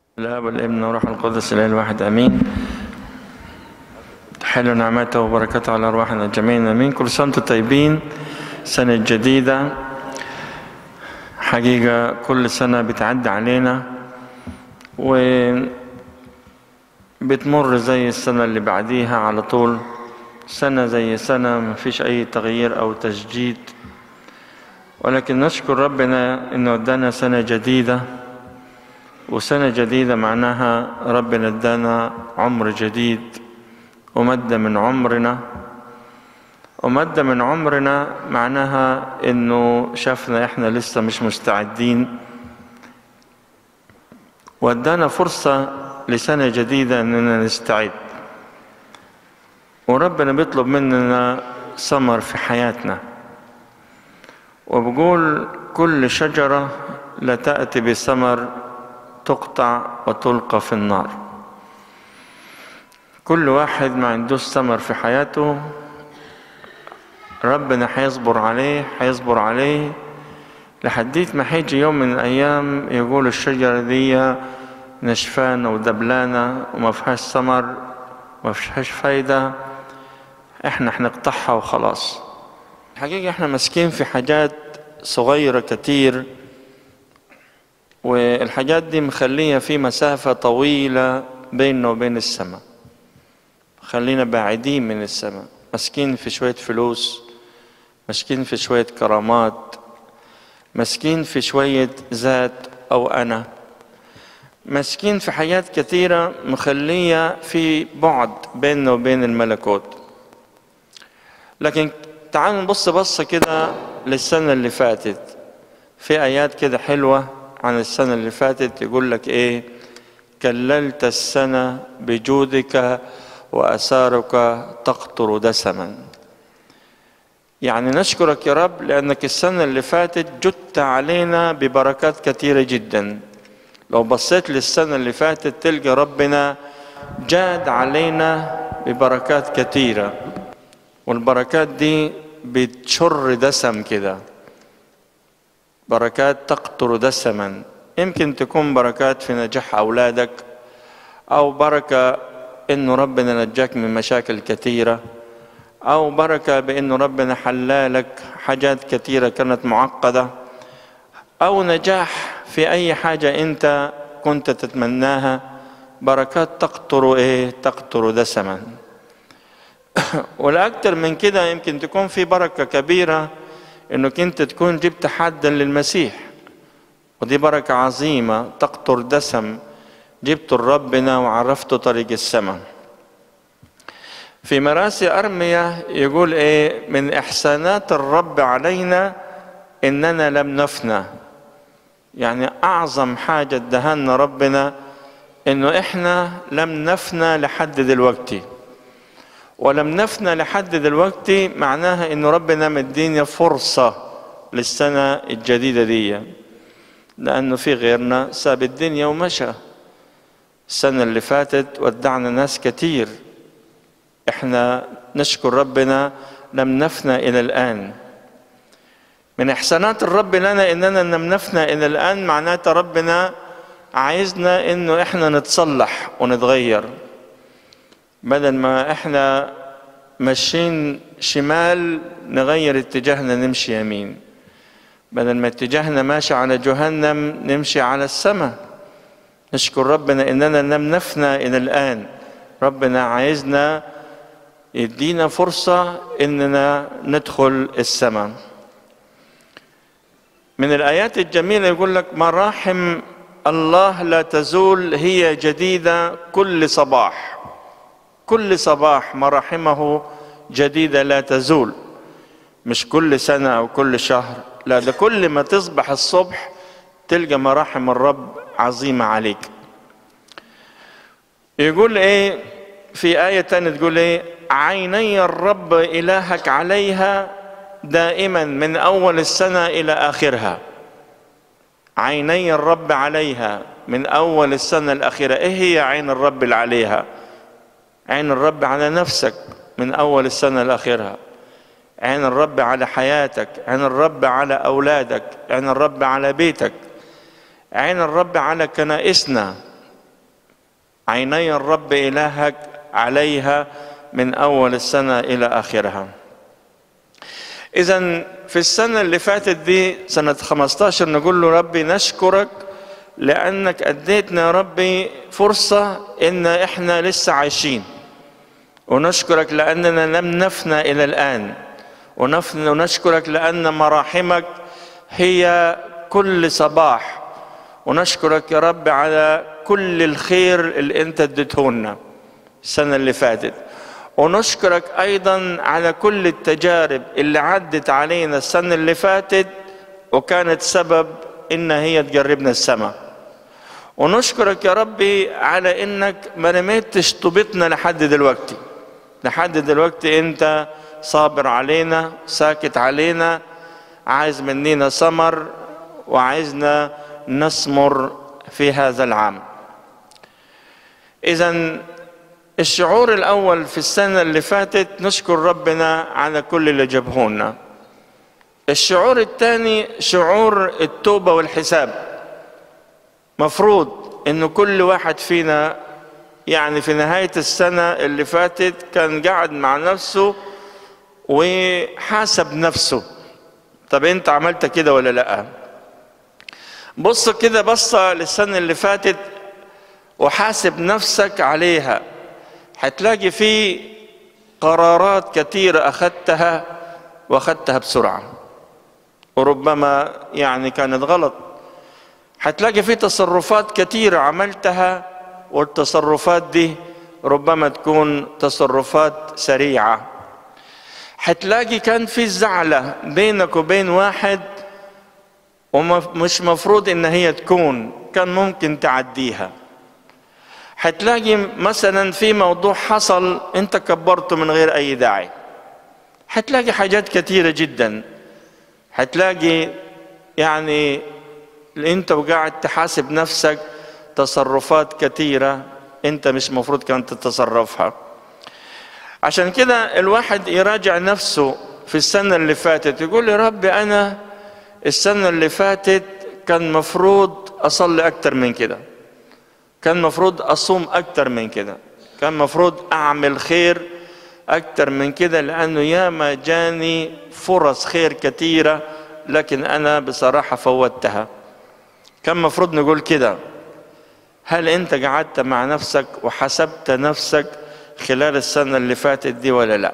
الآب والابن والروح القدس الإله الواحد آمين. تحل نعمته وبركاته على أرواحنا جميعا آمين. كل سنة وانتم طيبين. سنة جديدة حقيقة كل سنة بتعدي علينا وبتمر زي السنة اللي بعديها على طول، سنة زي سنة، مفيش أي تغيير أو تجديد، ولكن نشكر ربنا إنه ادانا سنة جديدة. وسنة جديدة معناها ربنا ادانا عمر جديد ومد من عمرنا، ومد من عمرنا معناها انه شافنا احنا لسه مش مستعدين، وادانا فرصة لسنة جديدة اننا نستعد. وربنا بيطلب مننا ثمر في حياتنا، وبقول كل شجرة لا تأتي بثمر تقطع وتلقى في النار. كل واحد ما عندوش ثمر في حياته ربنا هيصبر عليه لحديت ما هيجي يوم من الأيام يقول الشجرة دي نشفانة ودبلانة وما فيهاش ثمر وما فيهاش فايدة، احنا هنقطعها وخلاص. الحقيقة احنا ماسكين في حاجات صغيرة كتير، والحاجات دي مخليها في مسافة طويلة بيننا وبين السماء، خلينا بعيدين من السماء، ماسكين في شوية فلوس، ماسكين في شوية كرامات، ماسكين في شوية ذات أو أنا، ماسكين في حاجات كثيرة مخلية في بعد بيننا وبين الملكوت. لكن تعالوا نبص بصة كده للسنة اللي فاتت، في آيات كده حلوة عن السنة اللي فاتت. يقول لك إيه؟ كللت السنة بجودك وأثارك تقطر دسما. يعني نشكرك يا رب لأنك السنة اللي فاتت جدت علينا ببركات كثيرة جدا. لو بصيت للسنة اللي فاتت تلقى ربنا جاد علينا ببركات كثيرة، والبركات دي بتشر دسم كده، بركات تقطر دسما. يمكن تكون بركات في نجاح أولادك، أو بركة إنه ربنا نجاك من مشاكل كثيرة، أو بركة بإنه ربنا حلالك حاجات كثيرة كانت معقدة، أو نجاح في أي حاجة أنت كنت تتمناها. بركات تقطر دسما. والأكثر من كده يمكن تكون في بركة كبيرة إنك أنت تكون جبت حدا للمسيح، ودي بركة عظيمة تقطر دسم، جبت ربنا وعرفته طريق السماء. في مراسي أرميا يقول إيه؟ من إحسانات الرب علينا إننا لم نفنى. يعني أعظم حاجة ادهنا ربنا إنه إحنا لم نفنى لحد دلوقتي. ولم نفنى لحد دلوقتي معناها إنه ربنا مدينا فرصة للسنة الجديدة دي، لأنه في غيرنا ساب الدنيا ومشى. السنة اللي فاتت ودعنا ناس كتير، احنا نشكر ربنا لم نفنى إلى الآن. من إحسانات الرب لنا إننا لم نفنى إلى الآن، معناته ربنا عايزنا إنه احنا نتصلح ونتغير. بدل ما احنا ماشيين شمال نغير اتجاهنا نمشي يمين، بدل ما اتجاهنا ماشي على جهنم نمشي على السماء. نشكر ربنا إننا لم نفنى إلى الآن. ربنا عايزنا يدينا فرصة إننا ندخل السماء. من الآيات الجميلة يقول لك مراحم الله لا تزول، هي جديدة كل صباح. كل صباح مراحمه جديدة لا تزول، مش كل سنة أو كل شهر، لا، ده كل ما تصبح الصبح تلقى مراحم الرب عظيمة عليك. يقول إيه في آية تانية؟ تقول إيه؟ عيني الرب إلهك عليها دائما من أول السنة إلى آخرها. عيني الرب عليها من أول السنة الأخيرة. إيه هي عين الرب اللي عليها؟ عين الرب على نفسك من أول السنة لآخرها، عين الرب على حياتك، عين الرب على أولادك، عين الرب على بيتك، عين الرب على كنائسنا. عيني الرب إلهك عليها من أول السنة إلى آخرها. إذن في السنة اللي فاتت دي سنة 15 نقول له ربي نشكرك لأنك أديتنا يا ربي فرصة إن إحنا لسه عايشين، ونشكرك لأننا لم نفنى إلى الآن، ونشكرك لأن مراحمك هي كل صباح، ونشكرك يا رب على كل الخير اللي أنت اديتهولنا السنة اللي فاتت، ونشكرك أيضا على كل التجارب اللي عدت علينا السنة اللي فاتت وكانت سبب إن هي تجربنا السماء. ونشكرك يا ربي على إنك ما رميتش طوبتنا لحد دلوقتي. لحد دلوقتي أنت صابر علينا، ساكت علينا، عايز مننا ثمر وعايزنا نثمر في هذا العام. إذن الشعور الأول في السنة اللي فاتت نشكر ربنا على كل اللي جابهولنا. الشعور الثاني شعور التوبة والحساب. مفروض إنه كل واحد فينا يعني في نهاية السنة اللي فاتت كان قاعد مع نفسه وحاسب نفسه. طب أنت عملت كده ولا لأ؟ بص كده بصة للسنة اللي فاتت وحاسب نفسك عليها، هتلاقي في قرارات كتيرة أخذتها وأخذتها بسرعة وربما يعني كانت غلط. هتلاقي في تصرفات كتيرة عملتها والتصرفات دي ربما تكون تصرفات سريعة. هتلاقي كان في زعلة بينك وبين واحد ومش مفروض إن هي تكون، كان ممكن تعديها. هتلاقي مثلا في موضوع حصل انت كبرته من غير اي داعي. هتلاقي حاجات كتيرة جدا. هتلاقي يعني انت وقاعد تحاسب نفسك تصرفات كتيرة انت مش مفروض كانت تتصرفها. عشان كده الواحد يراجع نفسه في السنة اللي فاتت، يقول يا ربي انا السنة اللي فاتت كان مفروض اصلي اكتر من كده، كان مفروض أصوم أكتر من كده، كان مفروض أعمل خير أكتر من كده، لأنه ياما جاني فرص خير كتيرة لكن أنا بصراحة فوتها. كان مفروض نقول كده. هل أنت قعدت مع نفسك وحسبت نفسك خلال السنة اللي فاتت دي ولا لا؟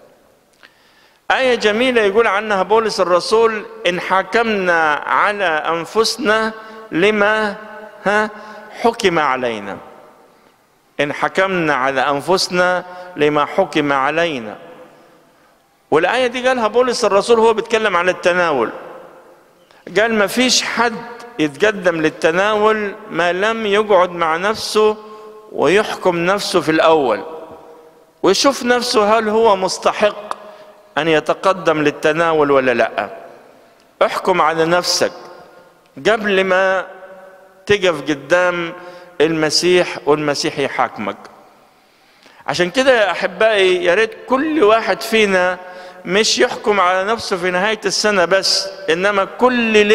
آية جميلة يقول عنها بولس الرسول: إن حكمنا على أنفسنا لما حكم علينا. إن حكمنا على أنفسنا لما حكم علينا. والآية دي قالها بولس الرسول هو بيتكلم عن التناول. قال ما فيش حد يتقدم للتناول ما لم يقعد مع نفسه ويحكم نفسه في الأول ويشوف نفسه هل هو مستحق أن يتقدم للتناول ولا لا. احكم على نفسك قبل ما تقف قدام المسيح والمسيح يحاكمك. عشان كده يا أحبائي يا ريت كل واحد فينا مش يحكم على نفسه في نهاية السنة بس، إنما كل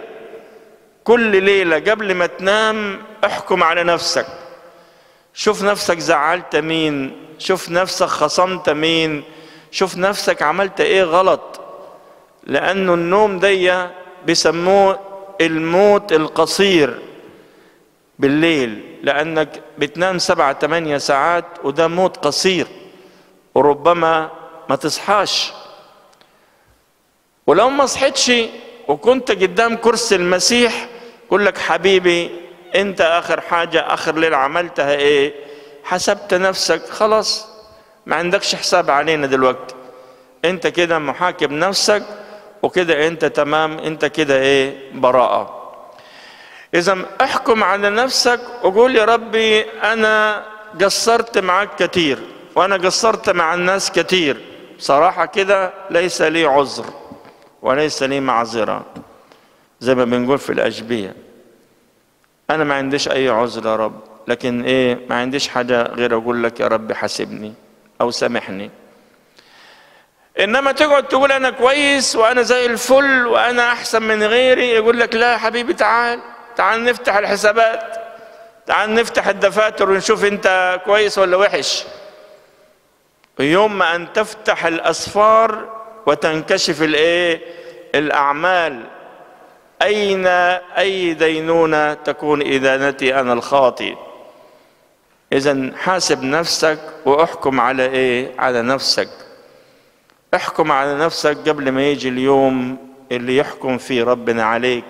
ليلة قبل ما تنام احكم على نفسك. شوف نفسك زعلت مين، شوف نفسك خصمت مين، شوف نفسك عملت ايه غلط. لأنه النوم دي بيسموه الموت القصير بالليل، لأنك بتنام 7-8 ساعات وده موت قصير وربما ما تصحاش. ولو ما صحتش وكنت قدام كرسي المسيح يقول لك حبيبي انت اخر حاجة اخر ليلة عملتها ايه؟ حسبت نفسك، خلاص ما عندكش حساب علينا دلوقتي، انت كده محاكم نفسك وكده انت تمام، انت كده ايه؟ براءة. اذا احكم على نفسك وقول يا ربي انا قصرت معك كتير وانا قصرت مع الناس كتير، صراحة كده ليس لي عذر وليس لي معذرة، زي ما بنقول في الأشبية. أنا ما عنديش أي عذر يا رب، لكن إيه؟ ما عنديش حاجة غير أقول لك يا رب حاسبني أو سامحني. إنما تقعد تقول أنا كويس وأنا زي الفل وأنا أحسن من غيري، يقول لك لا يا حبيبي تعال نفتح الحسابات، تعال نفتح الدفاتر ونشوف انت كويس ولا وحش. يوم أن تفتح الأسفار وتنكشف الأعمال، أين أي دينونة تكون إدانتي أنا الخاطئ؟ إذن حاسب نفسك واحكم على على نفسك. احكم على نفسك قبل ما يجي اليوم اللي يحكم فيه ربنا عليك.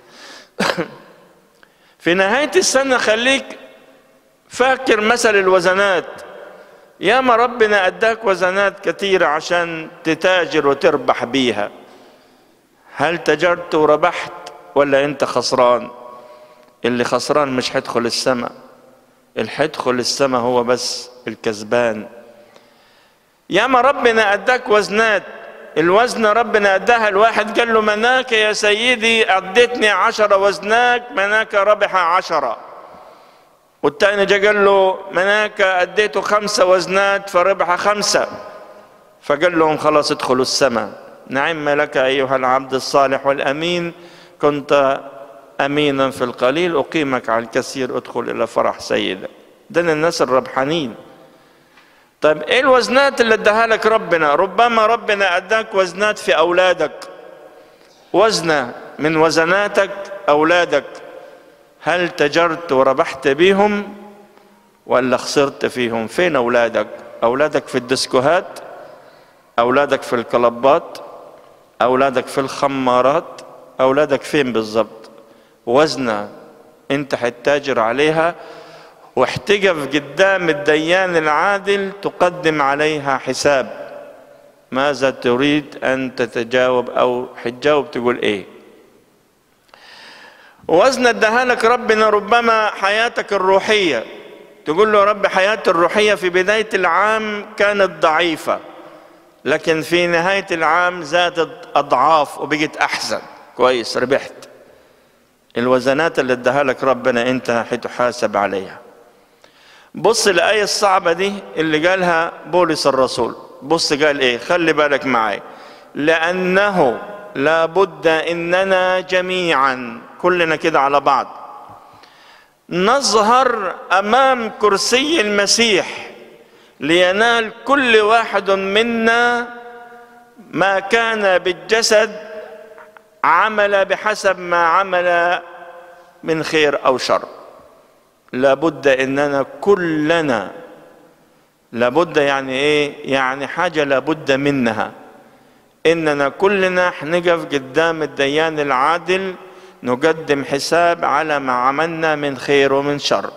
في نهاية السنة خليك فاكر مثل الوزنات. ياما ربنا أداك وزنات كثيرة عشان تتاجر وتربح بيها. هل تجرت وربحت ولا أنت خسران؟ اللي خسران مش هيدخل السماء. اللي هيدخل السماء هو بس الكسبان. ياما ربنا أداك وزنات. الوزن ربنا أداها الواحد قال له مناك يا سيدي أديتني 10 وزنات، مناك ربح 10. والتاني جا قال له مناك أديته 5 وزنات فربح 5. فقال لهم خلاص ادخلوا السماء. نعم لك أيها العبد الصالح والأمين، كنت أمينا في القليل أقيمك على الكثير، ادخل إلى فرح سيدك. ده الناس الربحانين. طيب ايه الوزنات اللي اداها لك ربنا؟ ربما ربنا اداك وزنات في اولادك، وزنة من وزناتك اولادك. هل تجرت وربحت بيهم ولا خسرت فيهم؟ فين اولادك؟ اولادك في الديسكوهات، اولادك في الكلبات، اولادك في الخمارات، اولادك فين بالظبط؟ وزنة انت هتتاجر عليها واحتجف قدام الديان العادل تقدم عليها حساب. ماذا تريد أن تتجاوب أو حتجاوب تقول إيه؟ وزن اداها لك ربنا ربما حياتك الروحية. تقول له رب حياتي الروحية في بداية العام كانت ضعيفة، لكن في نهاية العام زادت أضعاف وبقت أحسن. كويس، ربحت. الوزنات اللي اداها لك ربنا أنت حتحاسب عليها. بص الآية الصعبة دي اللي قالها بولس الرسول. بص قال ايه؟ خلي بالك معي. لأنه لابد إننا جميعا، كلنا كده على بعض، نظهر أمام كرسي المسيح لينال كل واحد منا ما كان بالجسد عمل بحسب ما عمل من خير أو شر. لابد اننا كلنا، لابد يعني ايه؟ يعني حاجة لابد منها، اننا كلنا حنقف قدام الديان العادل نقدم حساب على ما عملنا من خير ومن شر.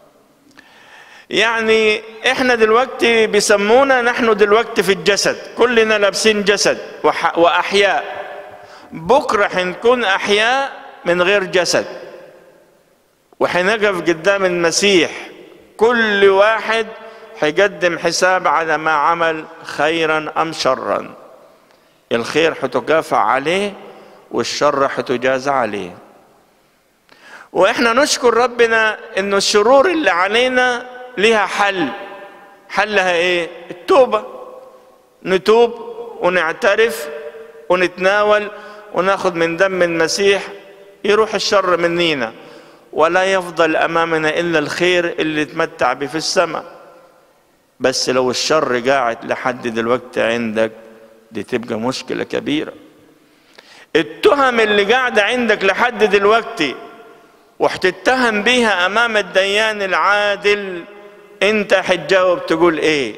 يعني احنا دلوقتي بيسمونا نحن دلوقتي في الجسد، كلنا لابسين جسد واحياء. بكرة حنكون احياء من غير جسد، وحنقف قدام المسيح كل واحد حيقدم حساب على ما عمل خيرا أم شرا. الخير حتكافئ عليه والشر حتجازى عليه. وإحنا نشكر ربنا إنه الشرور اللي علينا لها حل. حلها إيه؟ التوبة. نتوب ونعترف ونتناول وناخد من دم المسيح يروح الشر منينا، ولا يفضل أمامنا إلا الخير اللي تمتع به في السماء. بس لو الشر قاعد لحد دلوقتي عندك دي تبقى مشكلة كبيرة. التهم اللي قاعدة عندك لحد دلوقتي وحتتهم بيها أمام الديان العادل، أنت حتجاوب تقول إيه؟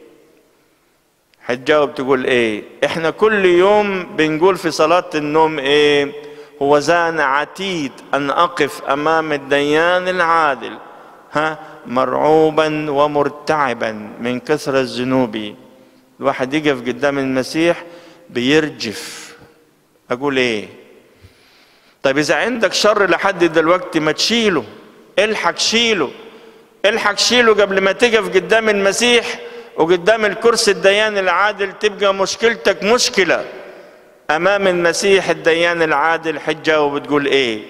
حتجاوب تقول إيه؟ إحنا كل يوم بنقول في صلاة النوم إيه؟ هو زان عتيد أن أقف أمام الديان العادل مرعوبا ومرتعبا من كثرة الذنوب. الواحد يقف قدام المسيح بيرجف. أقول إيه؟ طيب إذا عندك شر لحد دلوقتي ما تشيله، الحق شيله، الحق شيله قبل ما تقف قدام المسيح وقدام الكرسي الديان العادل تبقى مشكلتك مشكلة. أمام المسيح الديان العادل حتجاوب وبتقول إيه؟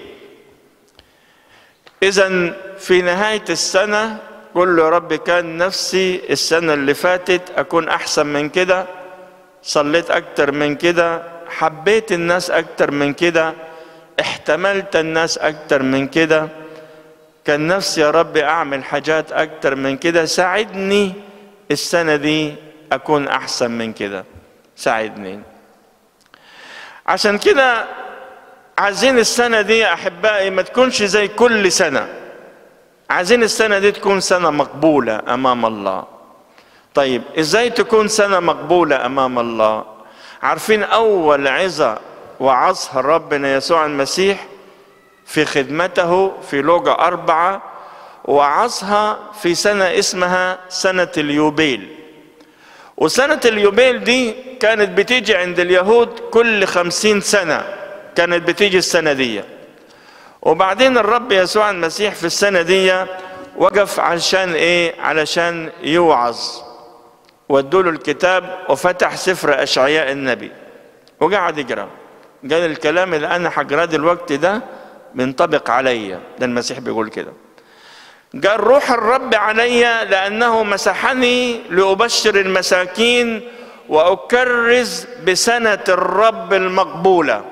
إذن في نهاية السنة قل له يا رب كان نفسي السنة اللي فاتت أكون أحسن من كده، صليت أكتر من كده، حبيت الناس أكتر من كده، احتملت الناس أكتر من كده. كان نفسي يا رب أعمل حاجات أكتر من كده، ساعدني السنة دي أكون أحسن من كده، ساعدني. عشان كده عايزين السنة دي أحبائي ما تكونش زي كل سنة، عايزين السنة دي تكون سنة مقبولة أمام الله. طيب إزاي تكون سنة مقبولة أمام الله؟ عارفين أول عظة وعظها ربنا يسوع المسيح في خدمته في لوقا 4، وعظها في سنة اسمها سنة اليوبيل. وسنة اليوبيل دي كانت بتيجي عند اليهود كل 50 سنة، كانت بتيجي السنة دي. وبعدين الرب يسوع المسيح في السنة دي وقف علشان ايه؟ علشان يوعظ. ودوا له الكتاب وفتح سفر أشعياء النبي وقعد يقرأ، قال الكلام اللي أنا هقراه دلوقتي ده بينطبق عليا، ده المسيح بيقول كده. قال روح الرب علي لأنه مسحني لأبشر المساكين وأكرز بسنة الرب المقبولة.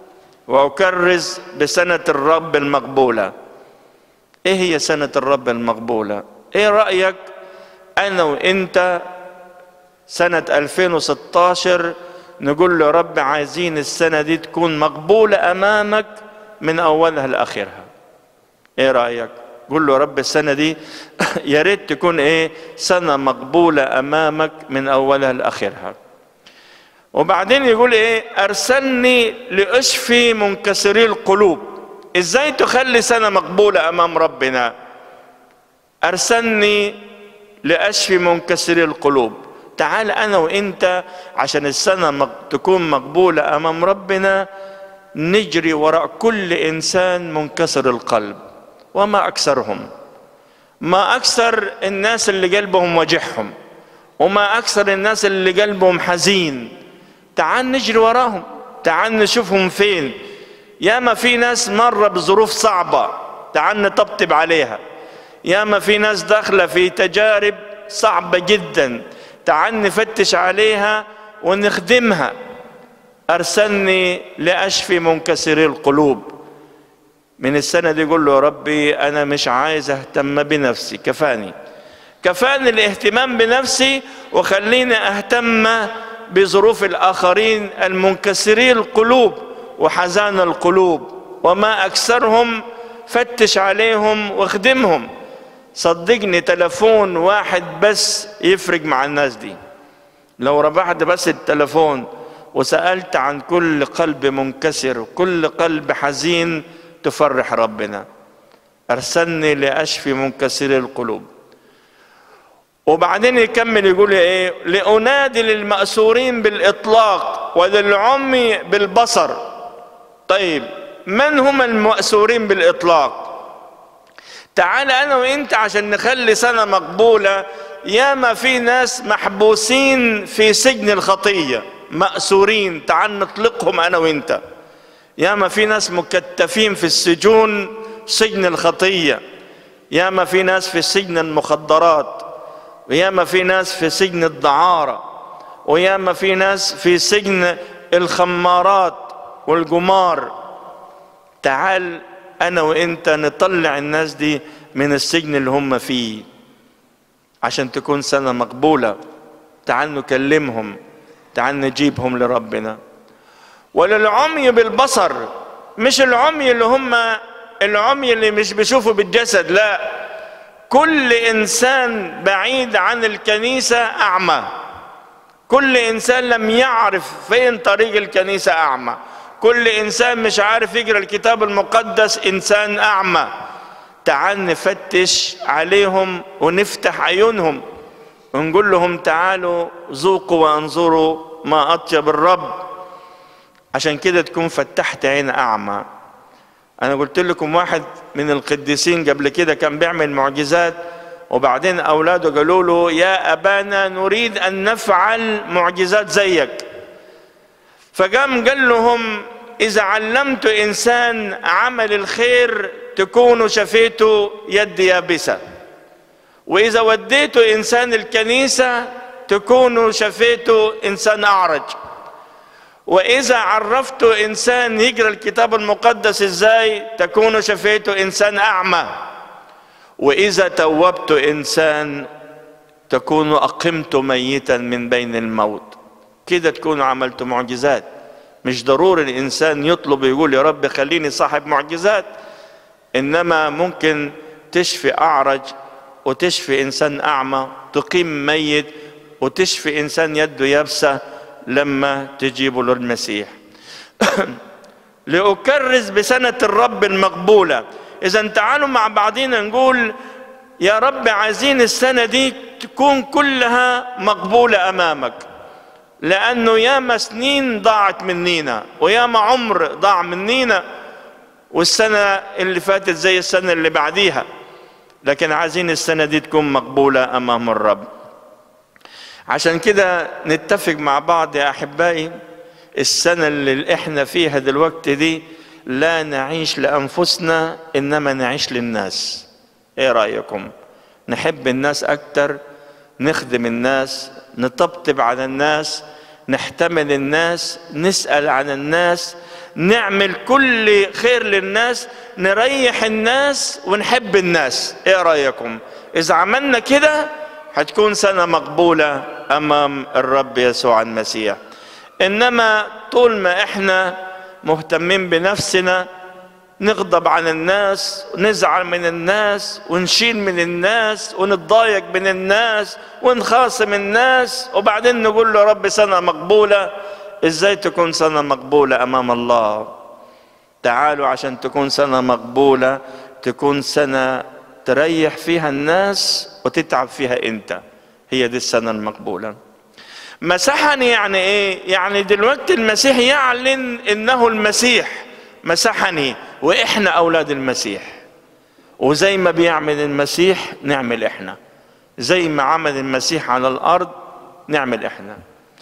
وأكرز بسنة الرب المقبولة. إيه هي سنة الرب المقبولة؟ إيه رأيك أنا وإنت سنة 2016 نقول له رب عايزين السنة دي تكون مقبولة أمامك من أولها لآخرها؟ إيه رأيك؟ قول له رب السنة دي يا ريت تكون إيه؟ سنة مقبولة أمامك من أولها لآخرها. وبعدين يقول إيه؟ أرسلني لأشفي منكسري القلوب. إزاي تخلي سنة مقبولة أمام ربنا؟ أرسلني لأشفي منكسري القلوب. تعال أنا وإنت عشان السنة تكون مقبولة أمام ربنا نجري وراء كل إنسان منكسر القلب. وما أكثرهم، ما أكثر الناس اللي قلبهم وجعهم، وما أكثر الناس اللي قلبهم حزين. تعال نجري وراهم، تعال نشوفهم فين. ياما في ناس مرة بظروف صعبة، تعال نطبطب عليها. ياما في ناس داخلة في تجارب صعبة جدا، تعال نفتش عليها ونخدمها. أرسلني لأشفي منكسري القلوب. من السنة دي يقول له يا ربي أنا مش عايز أهتم بنفسي، كفاني الاهتمام بنفسي، وخليني أهتم بظروف الآخرين المنكسري القلوب وحزان القلوب. وما أكثرهم، فتش عليهم واخدمهم. صدقني تلفون واحد بس يفرق مع الناس دي. لو رفعت بس التلفون وسألت عن كل قلب منكسر وكل قلب حزين تفرح ربنا. أرسلني لأشفي منكسري القلوب. وبعدين يكمل يقول ايه؟ لأنادي للمأسورين بالإطلاق وللعمي بالبصر. طيب من هم المأسورين بالإطلاق؟ تعال أنا وإنت عشان نخلي سنة مقبولة. ياما في ناس محبوسين في سجن الخطية، مأسورين، تعال نطلقهم أنا وإنت. ياما في ناس مكتفين في السجون، سجن الخطية. ياما في ناس في سجن المخدرات، وياما في ناس في سجن الدعارة، وياما في ناس في سجن الخمارات والقمار. تعال أنا وإنت نطلع الناس دي من السجن اللي هم فيه عشان تكون سنة مقبولة. تعال نكلمهم، تعال نجيبهم لربنا. وللعمي بالبصر، مش العمي اللي هم العمي اللي مش بيشوفوا بالجسد، لا، كل إنسان بعيد عن الكنيسة أعمى. كل إنسان لم يعرف فين طريق الكنيسة أعمى. كل إنسان مش عارف يقرأ الكتاب المقدس إنسان أعمى. تعال نفتش عليهم ونفتح عيونهم ونقول لهم تعالوا ذوقوا وانظروا ما أطيب الرب. عشان كده تكون فتحت عين أعمى. أنا قلت لكم واحد من القديسين قبل كده كان بيعمل معجزات، وبعدين أولاده قالوا له يا أبانا نريد أن نفعل معجزات زيك. فقام قال لهم إذا علمت إنسان عمل الخير تكونوا شفيتوا يد يابسة، وإذا وديتوا إنسان الكنيسة تكونوا شفيتوا إنسان أعرج، وإذا عرفتوا إنسان يقرأ الكتاب المقدس إزاي تكونوا شفيتوا إنسان أعمى. وإذا توبت إنسان تكونوا أقمت ميتا من بين الموت. كده تكونوا عملتوا معجزات. مش ضروري الإنسان يطلب يقول يا رب خليني صاحب معجزات، إنما ممكن تشفي أعرج، وتشفي إنسان أعمى، تقيم ميت، وتشفي إنسان يده يابسة لما تجيبه للمسيح. لأكرز بسنة الرب المقبولة. إذا تعالوا مع بعضنا نقول يا رب عايزين السنة دي تكون كلها مقبولة أمامك، لأنه ياما سنين ضاعت منينا، وياما عمر ضاع منينا، والسنة اللي فاتت زي السنة اللي بعديها، لكن عايزين السنة دي تكون مقبولة أمام الرب. عشان كده نتفق مع بعض يا أحبائي، السنة اللي احنا فيها دلوقتي دي لا نعيش لأنفسنا إنما نعيش للناس. ايه رأيكم؟ نحب الناس أكتر، نخدم الناس، نطبطب على الناس، نحتمل الناس، نسأل عن الناس، نعمل كل خير للناس، نريح الناس ونحب الناس. ايه رأيكم؟ إذا عملنا كده هتكون سنة مقبولة أمام الرب يسوع المسيح. إنما طول ما إحنا مهتمين بنفسنا، نغضب عن الناس، ونزعل من الناس، ونشيل من الناس، ونتضايق من الناس، ونخاصم الناس، وبعدين نقول له رب سنة مقبولة. إزاي تكون سنة مقبولة أمام الله؟ تعالوا عشان تكون سنة مقبولة، تكون سنة تريح فيها الناس وتتعب فيها أنت. هي دي السنة المقبولة. مسحني يعني إيه؟ يعني دلوقتي المسيح يعلن إنه المسيح مسحني، وإحنا أولاد المسيح، وزي ما بيعمل المسيح نعمل إحنا، زي ما عمل المسيح على الأرض نعمل إحنا.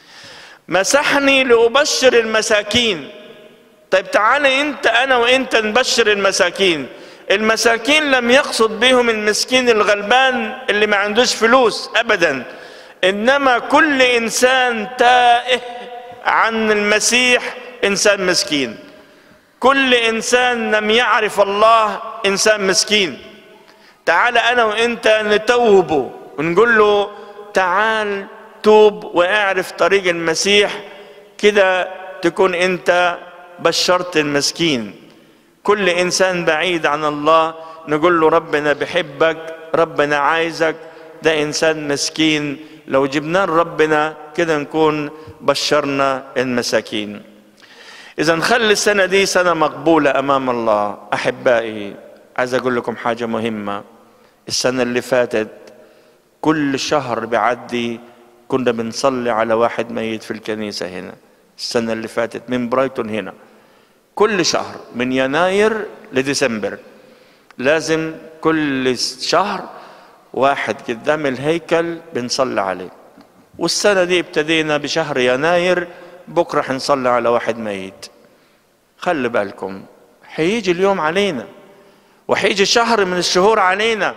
مسحني لأبشر المساكين. طيب تعالى أنت أنا وأنت نبشر المساكين. المساكين لم يقصد بهم المسكين الغلبان اللي ما عندوش فلوس أبدا، إنما كل إنسان تائه عن المسيح إنسان مسكين. كل إنسان لم يعرف الله إنسان مسكين. تعال أنا وإنت نتوبه ونقول له تعال توب واعرف طريق المسيح، كده تكون أنت بشرت المسكين. كل إنسان بعيد عن الله نقول له ربنا بحبك، ربنا عايزك، ده إنسان مسكين، لو جبناه لربنا كده نكون بشرنا المساكين. إذا نخلي السنة دي سنة مقبولة أمام الله. أحبائي عايز أقول لكم حاجة مهمة. السنة اللي فاتت كل شهر بعدي كنا بنصلي على واحد ميت في الكنيسة هنا. السنة اللي فاتت من برايتون هنا كل شهر من يناير لديسمبر لازم كل شهر واحد قدام الهيكل بنصلي عليه. والسنة دي ابتدينا بشهر يناير، بكرة حنصلي على واحد ميت. خلي بالكم هيجي اليوم علينا، وهيجي شهر من الشهور علينا،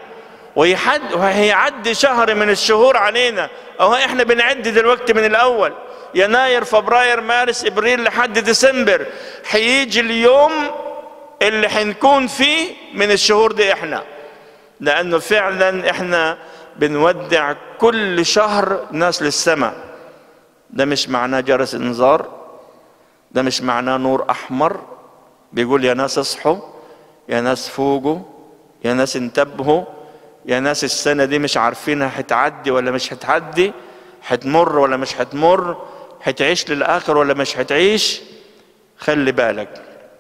وهيعدي شهر من الشهور علينا. أو احنا بنعد دلوقتي من الأول، يناير فبراير مارس ابريل لحد ديسمبر. هيجي اليوم اللي حنكون فيه من الشهور دي احنا، لأنه فعلا احنا بنودع كل شهر ناس للسماء. ده مش معناه جرس انذار، ده مش معناه نور احمر بيقول يا ناس اصحوا، يا ناس فوقوا، يا ناس انتبهوا، يا ناس السنة دي مش عارفينها هتعدي ولا مش هتعدي، هتمر ولا مش هتمر، هتعيش للآخر ولا مش هتعيش. خلي بالك.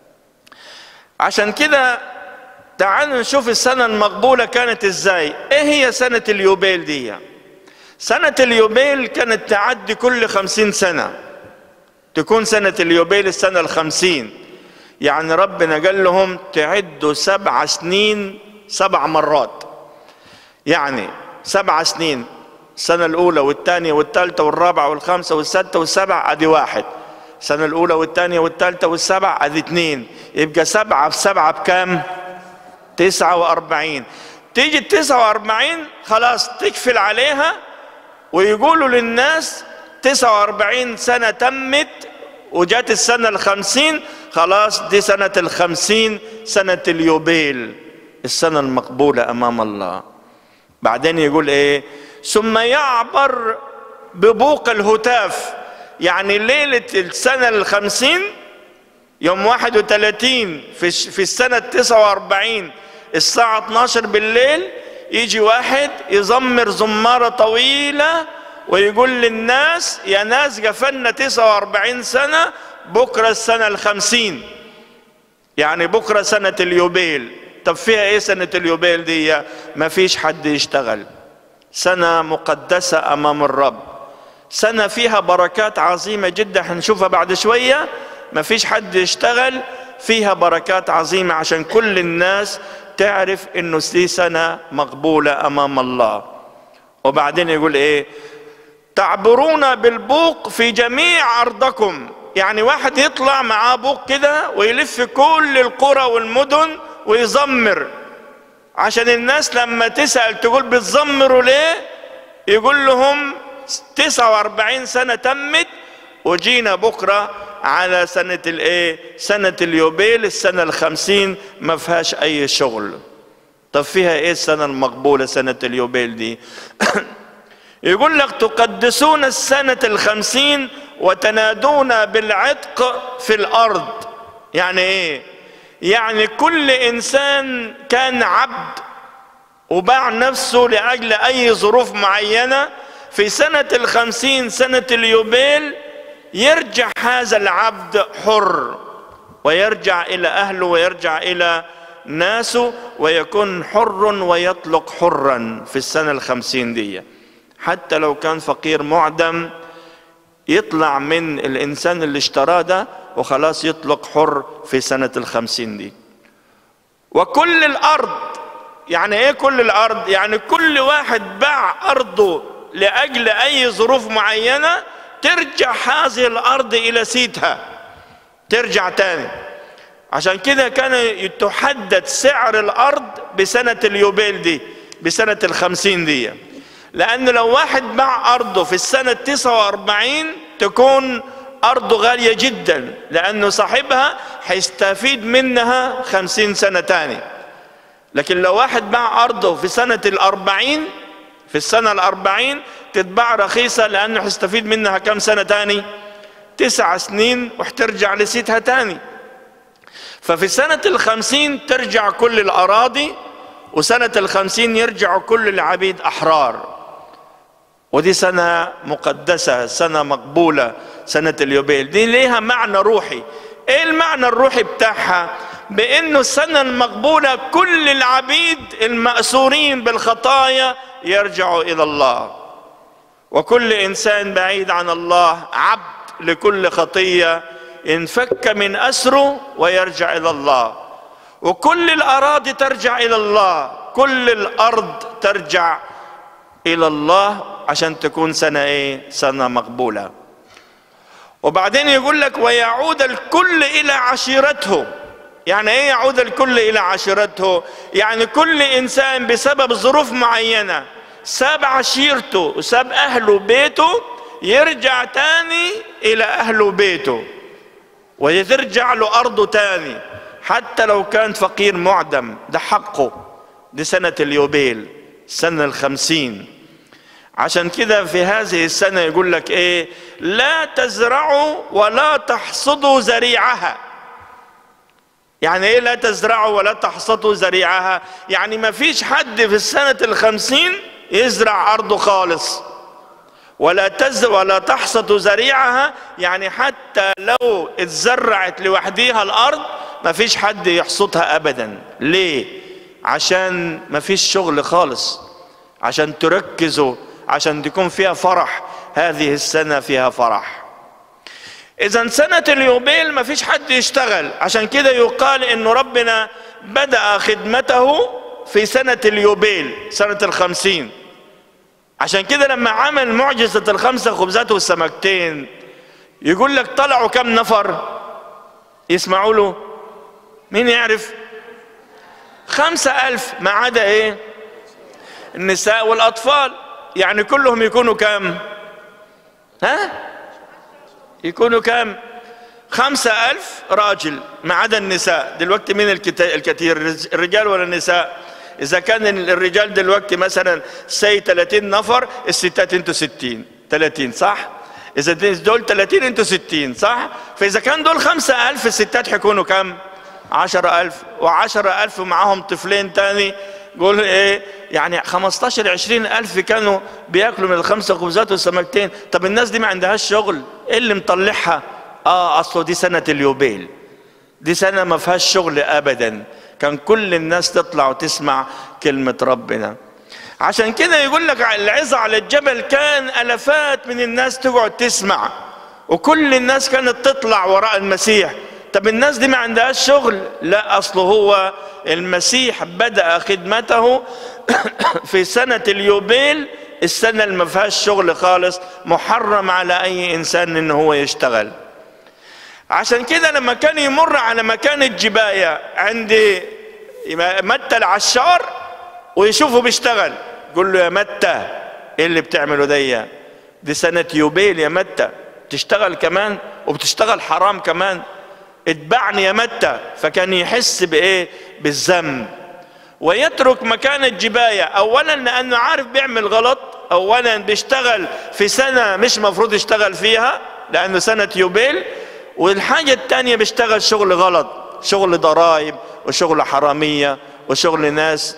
عشان كده تعالوا نشوف السنة المقبولة كانت ازاي. ايه هي سنة اليوبيل دي؟ سنة اليوبيل كانت تعدي كل 50 سنة، تكون سنة اليوبيل السنة 50. يعني ربنا قال لهم تعدوا 7 سنين 7 مرات، يعني 7 سنين، السنة الأولى والثانية والثالثة والرابعة والخامسة والسادسة والسابعة أدي 1، السنة الأولى والثانية والثالثة والسابعة أدي 2، يبقى 7 في 7 بكام؟ 49. تيجي 49 خلاص تكفل عليها ويقولوا للناس 49 سنة تمت وجات السنة 50، خلاص دي سنة 50، سنة اليوبيل. السنة المقبولة أمام الله. بعدين يقول إيه؟ ثم يعبر ببوق الهتاف. يعني ليلة السنة 50 يوم 31 في السنة 49 الساعة 12 بالليل يجي واحد يزمر زمارة طويلة ويقول للناس يا ناس قفلنا 49 سنة، بكرة السنة 50، يعني بكرة سنة اليوبيل. طب فيها ايه سنة اليوبيل دي؟ ما فيش حد يشتغل، سنة مقدسة أمام الرب، سنة فيها بركات عظيمة جدا هنشوفها بعد شوية. ما فيش حد يشتغل، فيها بركات عظيمة عشان كل الناس تعرف انه دي سنة مقبولة أمام الله. وبعدين يقول ايه؟ تعبرون بالبوق في جميع أرضكم. يعني واحد يطلع معاه بوق كده ويلف كل القرى والمدن ويزمر، عشان الناس لما تسأل تقول بتزمروا ليه؟ يقول لهم 49 سنة تمت وجينا بكرة على سنة الايه؟ سنة اليوبيل، السنة 50 ما فيهاش اي شغل. طب فيها ايه السنة المقبولة سنة اليوبيل دي؟ يقول لك تقدسون السنة 50 وتنادون بالعتق في الأرض. يعني ايه؟ يعني كل إنسان كان عبد وباع نفسه لأجل أي ظروف معينة، في سنة 50 سنة اليوبيل يرجع هذا العبد حر، ويرجع إلى أهله ويرجع إلى ناسه ويكون حر ويطلق حرا في السنة 50 دي. حتى لو كان فقير معدم يطلع من الإنسان اللي اشتراه ده وخلاص يطلق حر في سنة 50 دي. وكل الأرض. يعني ايه كل الأرض؟ يعني كل واحد باع أرضه لأجل أي ظروف معينة ترجع هذه الأرض إلى سيتها، ترجع تاني. عشان كده كان تحدد سعر الأرض بسنة اليوبيل دي، بسنة 50 دي. لأن لو واحد باع أرضه في السنة 49 تكون أرضه غالية جدا، لأنه صاحبها هيستفيد منها 50 سنة تاني. لكن لو واحد باع أرضه في سنة 40، في السنة 40 تتباع رخيصة، لأنه هيستفيد منها كم سنة تاني؟ 9 سنين وحترجع لسيتها تاني. ففي سنة 50 ترجع كل الأراضي، وسنة 50 يرجع كل العبيد أحرار. ودي سنة مقدسة، سنة مقبولة، سنة اليوبيل دي ليها معنى روحي. ايه المعنى الروحي بتاعها؟ بانه السنة المقبولة كل العبيد المأسورين بالخطايا يرجعوا الى الله، وكل انسان بعيد عن الله عبد لكل خطية ينفك من اسره ويرجع الى الله. وكل الاراضي ترجع الى الله، كل الارض ترجع الى الله عشان تكون سنة ايه؟ سنة مقبولة. وبعدين يقول لك ويعود الكل الى عشيرته. يعني ايه يعود الكل الى عشيرته؟ يعني كل انسان بسبب ظروف معينة ساب عشيرته وساب اهله وبيته يرجع تاني الى اهله وبيته، ويرجع له ارضه تاني، حتى لو كان فقير معدم، ده حقه. دي سنة اليوبيل، سنة 50. عشان كده في هذه السنة يقول لك ايه؟ لا تزرعوا ولا تحصدوا زريعها. يعني ايه لا تزرعوا ولا تحصدوا زريعها؟ يعني ما فيش حد في السنة 50 يزرع أرضه خالص، ولا تحصدوا زريعها. يعني حتى لو اتزرعت لوحديها الأرض ما فيش حد يحصدها أبدا. ليه؟ عشان ما فيش شغل خالص، عشان تركزوا، عشان تكون فيها فرح. هذه السنة فيها فرح. إذا سنة اليوبيل ما فيش حد يشتغل. عشان كده يقال إنه ربنا بدأ خدمته في سنة اليوبيل، سنة 50. عشان كده لما عمل معجزة 5 خبزات والسمكتين يقول لك طلعوا كم نفر يسمعوا له؟ مين يعرف؟ 5000، ما عدا ايه؟ النساء والأطفال. يعني كلهم يكونوا كم؟ ها؟ يكونوا كم؟ 5,000 راجل ما عدا النساء. دلوقتي مين الكثير، الرجال ولا النساء؟ إذا كان الرجال دلوقتي مثلا 30 نفر، الستات انتوا 60 30 صح؟ إذا دول 30 انتوا 60 صح؟ فإذا كان دول 5,000 الستات حيكونوا كم؟ 10,000، و10,000 معاهم طفلين تاني، قول ايه يعني 15 20,000 كانوا بياكلوا من ال5 خبزات والسمكتين. طب الناس دي ما عندهاش شغل؟ ايه اللي مطلعها؟ اصله دي سنة اليوبيل، دي سنة ما فيهاش شغل ابدا، كان كل الناس تطلع وتسمع كلمة ربنا. عشان كده يقول لك العظة على الجبل كان الافات من الناس تقعد تسمع، وكل الناس كانت تطلع وراء المسيح. طب الناس دي ما عندهاش شغل؟ لا، اصله هو المسيح بدأ خدمته في سنة اليوبيل، السنة اللي ما فيهاش شغل خالص، محرم على اي انسان ان هو يشتغل. عشان كده لما كان يمر على مكان الجباية عند متى العشار ويشوفه بيشتغل، يقول له يا متى ايه اللي بتعمله دي سنة يوبيل يا متى، تشتغل كمان وبتشتغل حرام كمان، اتبعني يا متى. فكان يحس بايه؟ بالذنب، ويترك مكان الجباية، اولا لانه عارف بيعمل غلط، اولا بيشتغل في سنة مش مفروض يشتغل فيها لانه سنة يوبيل، والحاجة التانية بيشتغل شغل غلط، شغل ضرائب وشغل حرامية وشغل ناس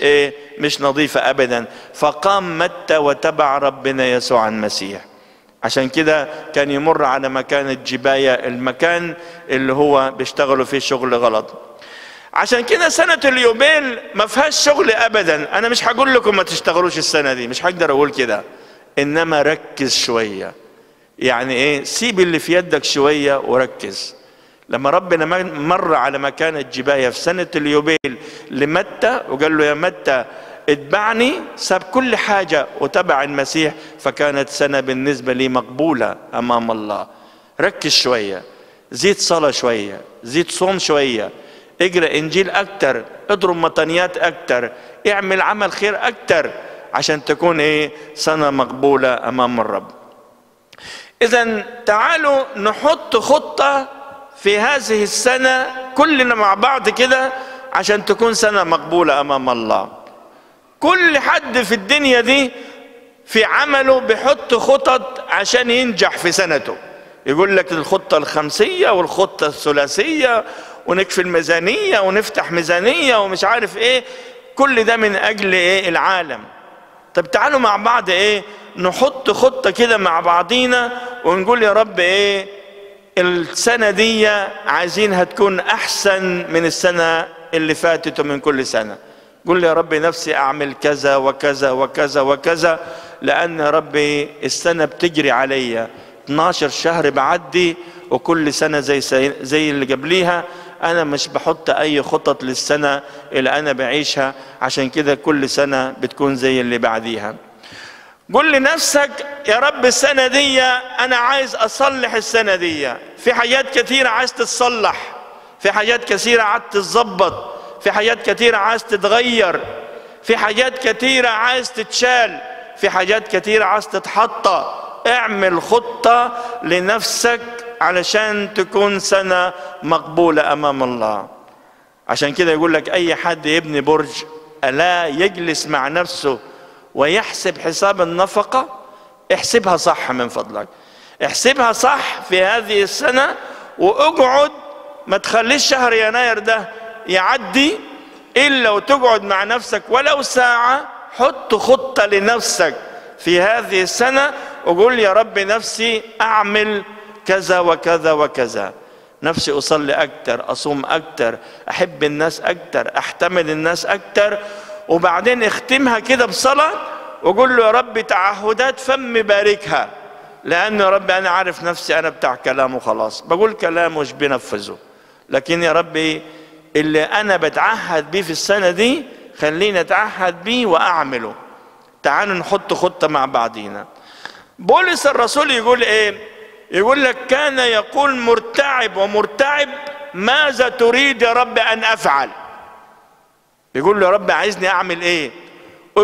مش نظيفة ابدا. فقام متى وتبع ربنا يسوع المسيح. عشان كده كان يمر على مكان الجباية، المكان اللي هو بيشتغلوا فيه شغل غلط. عشان كده سنة اليوبيل ما فيهاش شغل ابدا. انا مش هقول لكم ما تشتغلوش السنة دي، مش هقدر اقول كده، انما ركز شوية. يعني ايه؟ سيب اللي في يدك شوية وركز. لما ربنا مر على مكان الجباية في سنة اليوبيل لمتى وقال له يا متى اتبعني، ساب كل حاجة وتبع المسيح، فكانت سنة بالنسبة لي مقبولة أمام الله. ركز شوية، زيد صلاة شوية، زيد صوم شوية، اقرأ إنجيل أكتر، اضرب مطنيات أكتر، اعمل عمل خير أكتر، عشان تكون سنة مقبولة أمام الرب. إذن تعالوا نحط خطة في هذه السنة كلنا مع بعض كده عشان تكون سنة مقبولة أمام الله. كل حد في الدنيا دي في عمله بيحط خطط عشان ينجح في سنته. يقول لك الخطة الخمسية والخطة الثلاثية، ونكفي الميزانية ونفتح ميزانية ومش عارف ايه، كل ده من اجل العالم. طب تعالوا مع بعض نحط خطة كده مع بعضينا ونقول يا رب السنة دي عايزينها تكون احسن من السنة اللي فاتت ومن كل سنة. قول يا رب نفسي اعمل كذا وكذا وكذا وكذا، لان يا ربي السنة بتجري عليا، 12 شهر بعدي وكل سنة زي اللي قبليها. انا مش بحط اي خطط للسنة اللي انا بعيشها، عشان كده كل سنة بتكون زي اللي بعديها. قل لنفسك يا رب السنة دي انا عايز اصلح السنة دي، في حاجات كثيرة عايز تتصلح، في حاجات كثيرة عايز تتظبط، في حاجات كثيرة عايز تتغير، في حاجات كثيرة عايز تتشال، في حاجات كثيرة عايز تتحط. اعمل خطة لنفسك علشان تكون سنة مقبولة امام الله. عشان كده يقول لك اي حد يبني برج الا يجلس مع نفسه ويحسب حساب النفقة. احسبها صح من فضلك، احسبها صح في هذه السنة، واقعد ما تخليش شهر يناير ده يعدي الا وتقعد مع نفسك ولو ساعة. حط خطة لنفسك في هذه السنة وقول يا رب نفسي اعمل كذا وكذا وكذا، نفسي اصلي اكتر، اصوم اكتر، احب الناس اكتر، احتمل الناس اكتر. وبعدين اختمها كده بصلاة وقول له يا رب تعهدات فم باركها، لان يا رب انا عارف نفسي انا بتاع كلام وخلاص، بقول كلام مش بنفذه، لكن يا ربي اللي انا بتعهد بيه في السنة دي خليني اتعهد بيه واعمله. تعالوا نحط خطة مع بعضينا. بولس الرسول يقول يقول لك كان يقول مرتعب ومرتعب ماذا تريد يا رب ان افعل. يقول له يا رب عايزني اعمل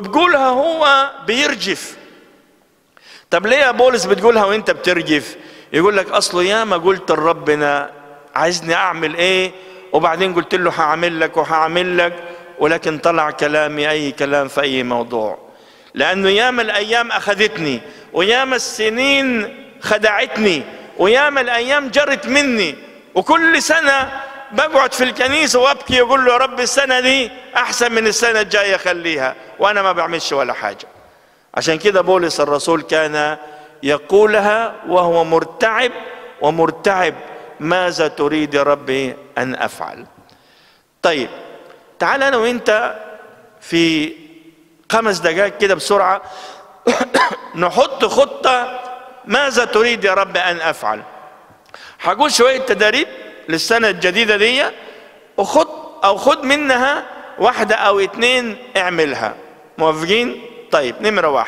وبيقولها هو بيرجف. طب ليه يا بولس بتقولها وانت بترجف؟ يقول لك اصله ياما قلت لربنا عايزني اعمل ايه، وبعدين قلت له هعمل لك وهعمل لك، ولكن طلع كلامي اي كلام في اي موضوع. لانه ياما الايام اخذتني، وياما السنين خدعتني، وياما الايام جرت مني، وكل سنة بقعد في الكنيسة وابكي يقول له يا رب السنة دي احسن من السنة الجاية خليها، وانا ما بعملش ولا حاجة. عشان كده بولس الرسول كان يقولها وهو مرتعب ماذا تريد يا ربي ان افعل. طيب تعال انا وانت في 5 دقائق كده بسرعة نحط خطة ماذا تريد يا رب ان افعل. هقول شوية تدريب للسنة الجديدة دي، خد منها 1 أو 2 اعملها. موافقين؟ طيب نمرة 1،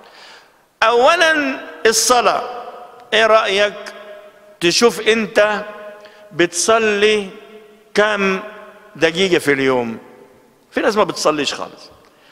اولا الصلاة. ايه رأيك تشوف انت بتصلي كم دقيقة في اليوم؟ في ناس ما بتصليش خالص.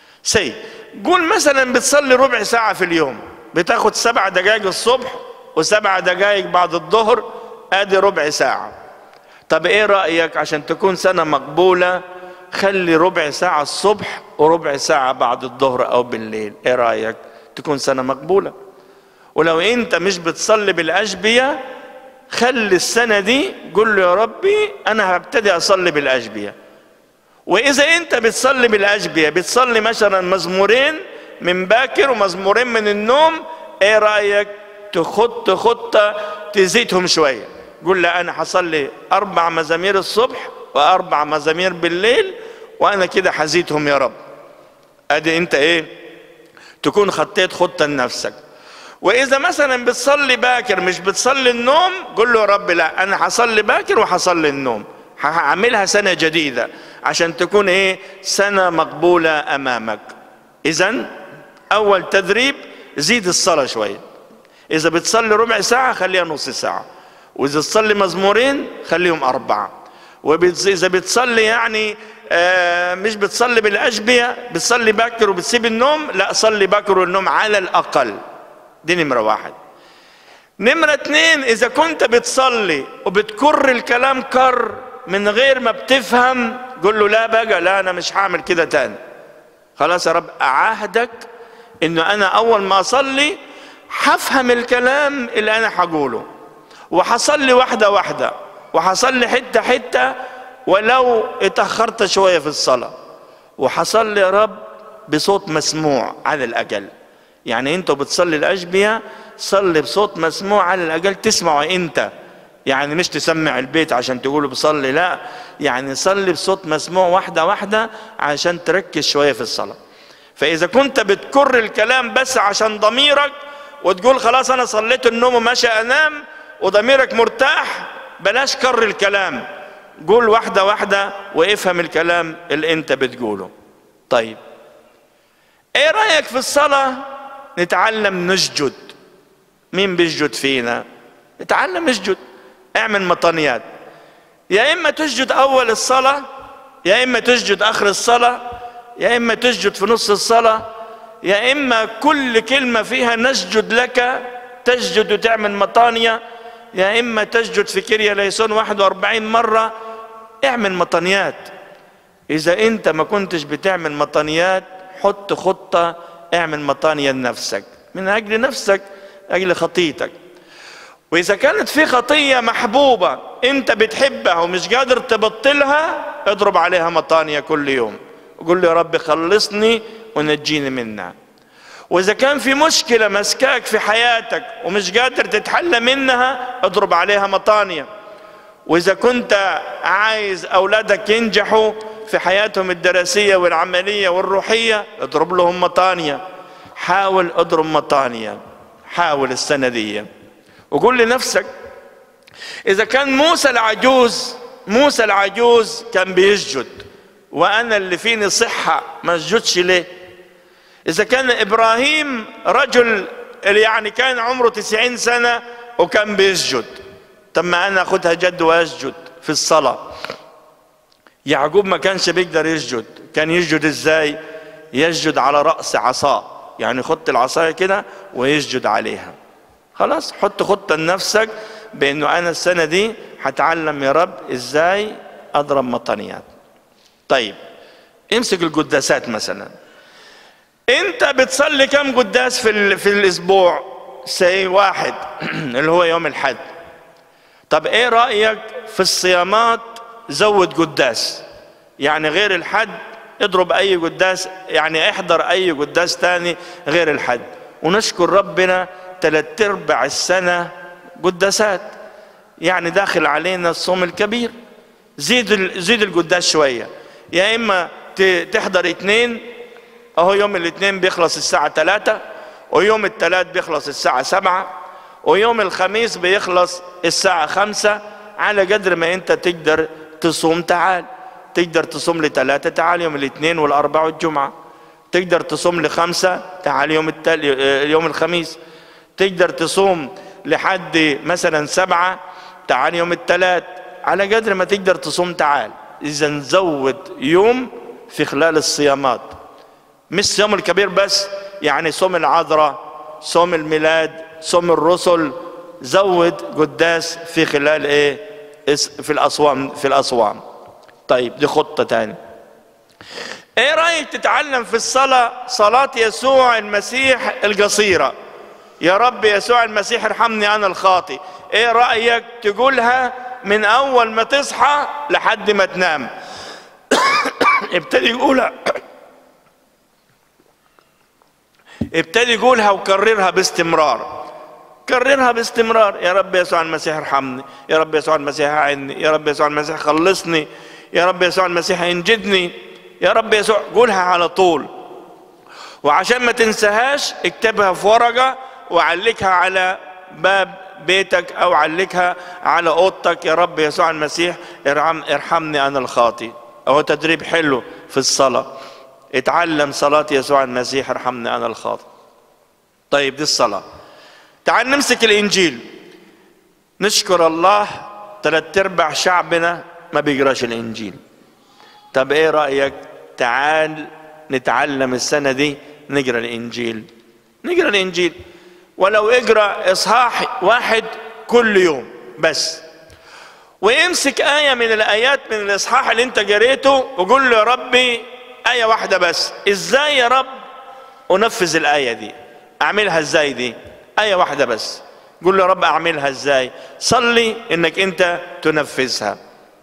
قول مثلا بتصلي ربع ساعة في اليوم، بتاخد 7 دقائق الصبح و7 دقائق بعد الظهر، ادي ربع ساعة. طب ايه رأيك عشان تكون سنة مقبولة خلي ربع ساعة الصبح وربع ساعة بعد الظهر او بالليل؟ ايه رأيك تكون سنة مقبولة؟ ولو انت مش بتصلي بالأشبية خلي السنة دي قول له يا ربي انا هبتدي اصلي بالأشبية. واذا انت بتصلي بالأشبية بتصلي مثلا مزمورين من باكر ومزمورين من النوم، ايه رأيك تخط خطة تزيدهم شوية؟ قول له انا هصلي 4 مزامير الصبح و4 مزامير بالليل، وانا كده هزيدهم يا رب. ادي انت ايه تكون خطيت خطة لنفسك. واذا مثلا بتصلي باكر مش بتصلي النوم، قول له يا رب لا انا هصلي باكر وهصلي النوم، هعملها سنة جديدة عشان تكون ايه سنة مقبولة امامك. اذا اول تدريب زيد الصلاة شوية. اذا بتصلي ربع ساعة خليها نص ساعة، واذا تصلي مزمورين خليهم 4، واذا بتصلي يعني مش بتصلي بالأشبية بتصلي باكر وبتسيب النوم، لا صلي باكر والنوم على الاقل. دي نمرة 1. نمرة 2، اذا كنت بتصلي وبتكر الكلام كر من غير ما بتفهم، قول له لا بقى لا انا مش هعمل كده تاني. خلاص يا رب اعاهدك انه انا اول ما اصلي هفهم الكلام اللي انا هقوله، وحصلي واحدة واحدة، وحصلي حتة حتة ولو اتأخرت شوية في الصلاة، وحصلي يا رب بصوت مسموع على الأقل. يعني انتوا بتصلي الأشبية صلي بصوت مسموع على الأقل تسمعوا انت، يعني مش تسمع البيت عشان تقولوا بصلي، لا يعني صلي بصوت مسموع واحدة واحدة عشان تركز شوية في الصلاة. فإذا كنت بتكر الكلام بس عشان ضميرك وتقول خلاص أنا صليت النوم وماشي أنام وضميرك مرتاح، بلاش كر الكلام، قول واحدة واحدة وافهم الكلام اللي انت بتقوله. طيب ايه رأيك في الصلاة نتعلم نسجد؟ مين بيسجد فينا؟ نتعلم نسجد. اعمل مطانيات، يا اما تسجد اول الصلاة، يا اما تسجد اخر الصلاة، يا اما تسجد في نص الصلاة، يا اما كل كلمة فيها نسجد لك تسجد وتعمل مطانية، يا اما تسجد في كيريا ليسون 41 مرة. اعمل مطانيات. اذا انت ما كنتش بتعمل مطانيات حط خطة اعمل مطانية لنفسك، من اجل نفسك، اجل خطيتك. واذا كانت في خطية محبوبة انت بتحبها ومش قادر تبطلها، اضرب عليها مطانية كل يوم، قول له يا رب خلصني ونجيني منها. واذا كان في مشكلة مسكاك في حياتك ومش قادر تتحلى منها، اضرب عليها مطانية. واذا كنت عايز اولادك ينجحوا في حياتهم الدراسية والعملية والروحية، اضرب لهم مطانية. حاول اضرب مطانية، حاول السنة دي. وقول لنفسك اذا كان موسى العجوز كان بيسجد وانا اللي فيني صحة ما اسجدش ليه؟ اذا كان ابراهيم رجل يعني كان عمره 90 سنة وكان بيسجد، طب ما انا اخدها جد واسجد في الصلاة. يعقوب ما كانش بيقدر يسجد، كان يسجد ازاي؟ يسجد على رأس عصاه، يعني يحط العصاية كده ويسجد عليها. خلاص حط خطة لنفسك بأنه أنا السنة دي هتعلم يا رب إزاي أضرب مطنيات. طيب امسك القداسات مثلا، أنت بتصلي كم قداس في الأسبوع؟ سي واحد اللي هو يوم الحد. طب إيه رأيك في الصيامات؟ زود قداس، يعني غير الحد اضرب أي قداس، يعني احضر أي قداس تاني غير الحد. ونشكر ربنا 3/4 السنة قداسات، يعني داخل علينا الصوم الكبير. زيد القداس شوية، يا إما تحضر 2، أهو يوم الاثنين بيخلص الساعة 3، ويوم الثلاث بيخلص الساعة 7، ويوم الخميس بيخلص الساعة 5. على قدر ما أنت تقدر تصوم تعال. تقدر تصوم ل3 تعال يوم الاثنين والأربع والجمعة. تقدر تصوم ل5 تعال يوم الخميس. تقدر تصوم لحد مثلا 7 تعال يوم الثلاث. على قدر ما تقدر تصوم تعال. إذا نزود يوم في خلال الصيامات، مش صيام الكبير بس، يعني صوم العذراء، صوم الميلاد، صوم الرسل. زود قداس في خلال ايه؟ في الأصوام. طيب دي خطة تاني. ايه رأيك تتعلم في الصلاة صلاة يسوع المسيح القصيرة؟ يا رب يسوع المسيح ارحمني أنا الخاطئ. ايه رأيك تقولها من أول ما تصحى لحد ما تنام؟ ابتدي قولها، ابتدي قولها وكررها باستمرار. كررها باستمرار. يا رب يسوع المسيح ارحمني، يا رب يسوع المسيح اعني، يا رب يسوع المسيح خلصني، يا رب يسوع المسيح انجدني، يا رب يسوع. قولها على طول. وعشان ما تنساهاش اكتبها في ورقة وعلقها على باب بيتك او علقها على اوضتك. يا رب يسوع المسيح ارحمني انا الخاطئ. اهو تدريب حلو في الصلاة. اتعلم صلاة يسوع المسيح ارحمني انا الخاطئ. طيب دي الصلاة. تعال نمسك الانجيل. نشكر الله 3/4 شعبنا ما بيقراش الانجيل. طب ايه رأيك تعال نتعلم السنة دي نقرا الانجيل. نقرا الانجيل ولو اقرا اصحاح 1 كل يوم بس، وامسك آية من الآيات من الإصحاح اللي انت قريته وقول له يا ربي آية واحدة بس. ازاي يا رب انفذ الآية دي؟ اعملها ازاي دي؟ آية واحدة بس. قول له يا رب اعملها ازاي؟ صلي انك انت تنفذها.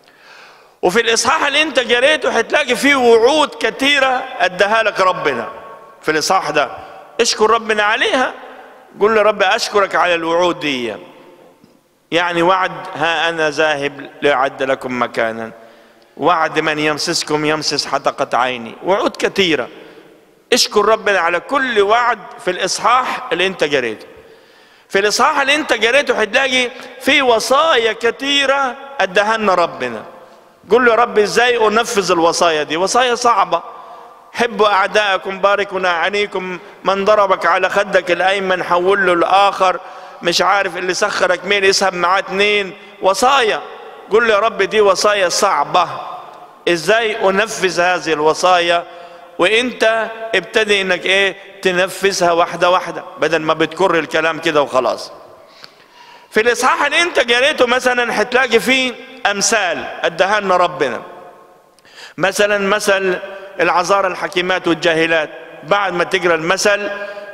وفي الإصحاح اللي انت قريته هتلاقي فيه وعود كثيرة اداها لك ربنا في الإصحاح ده. اشكر ربنا عليها. قول له يا رب اشكرك على الوعود دي. يعني وعد ها أنا ذاهب لأعد لكم مكانا، وعد من يمسسكم يمسس حدقة عيني. وعود كثيرة. اشكر ربنا على كل وعد في الإصحاح اللي انت قريته. في الإصحاح اللي انت قريته هتلاقي في وصايا كثيرة اداها لنا ربنا. قل له يا رب ازاي انفذ الوصايا دي؟ وصايا صعبة. حبوا اعداءكم، باركوا ناعميكم، من ضربك على خدك الايمن حول له الاخر، مش عارف اللي سخرك مين اسحب معاه 2. وصايا. قل له يا رب دي وصايا صعبة، ازاي انفذ هذه الوصايا؟ وانت ابتدي انك ايه تنفذها واحدة واحدة بدل ما بتكر الكلام كده وخلاص. في الاصحاح اللي انت قريته مثلا هتلاقي فيه امثال اداها لنا ربنا. مثلا مثل العذارى الحكيمات والجاهلات. بعد ما تقرا المثل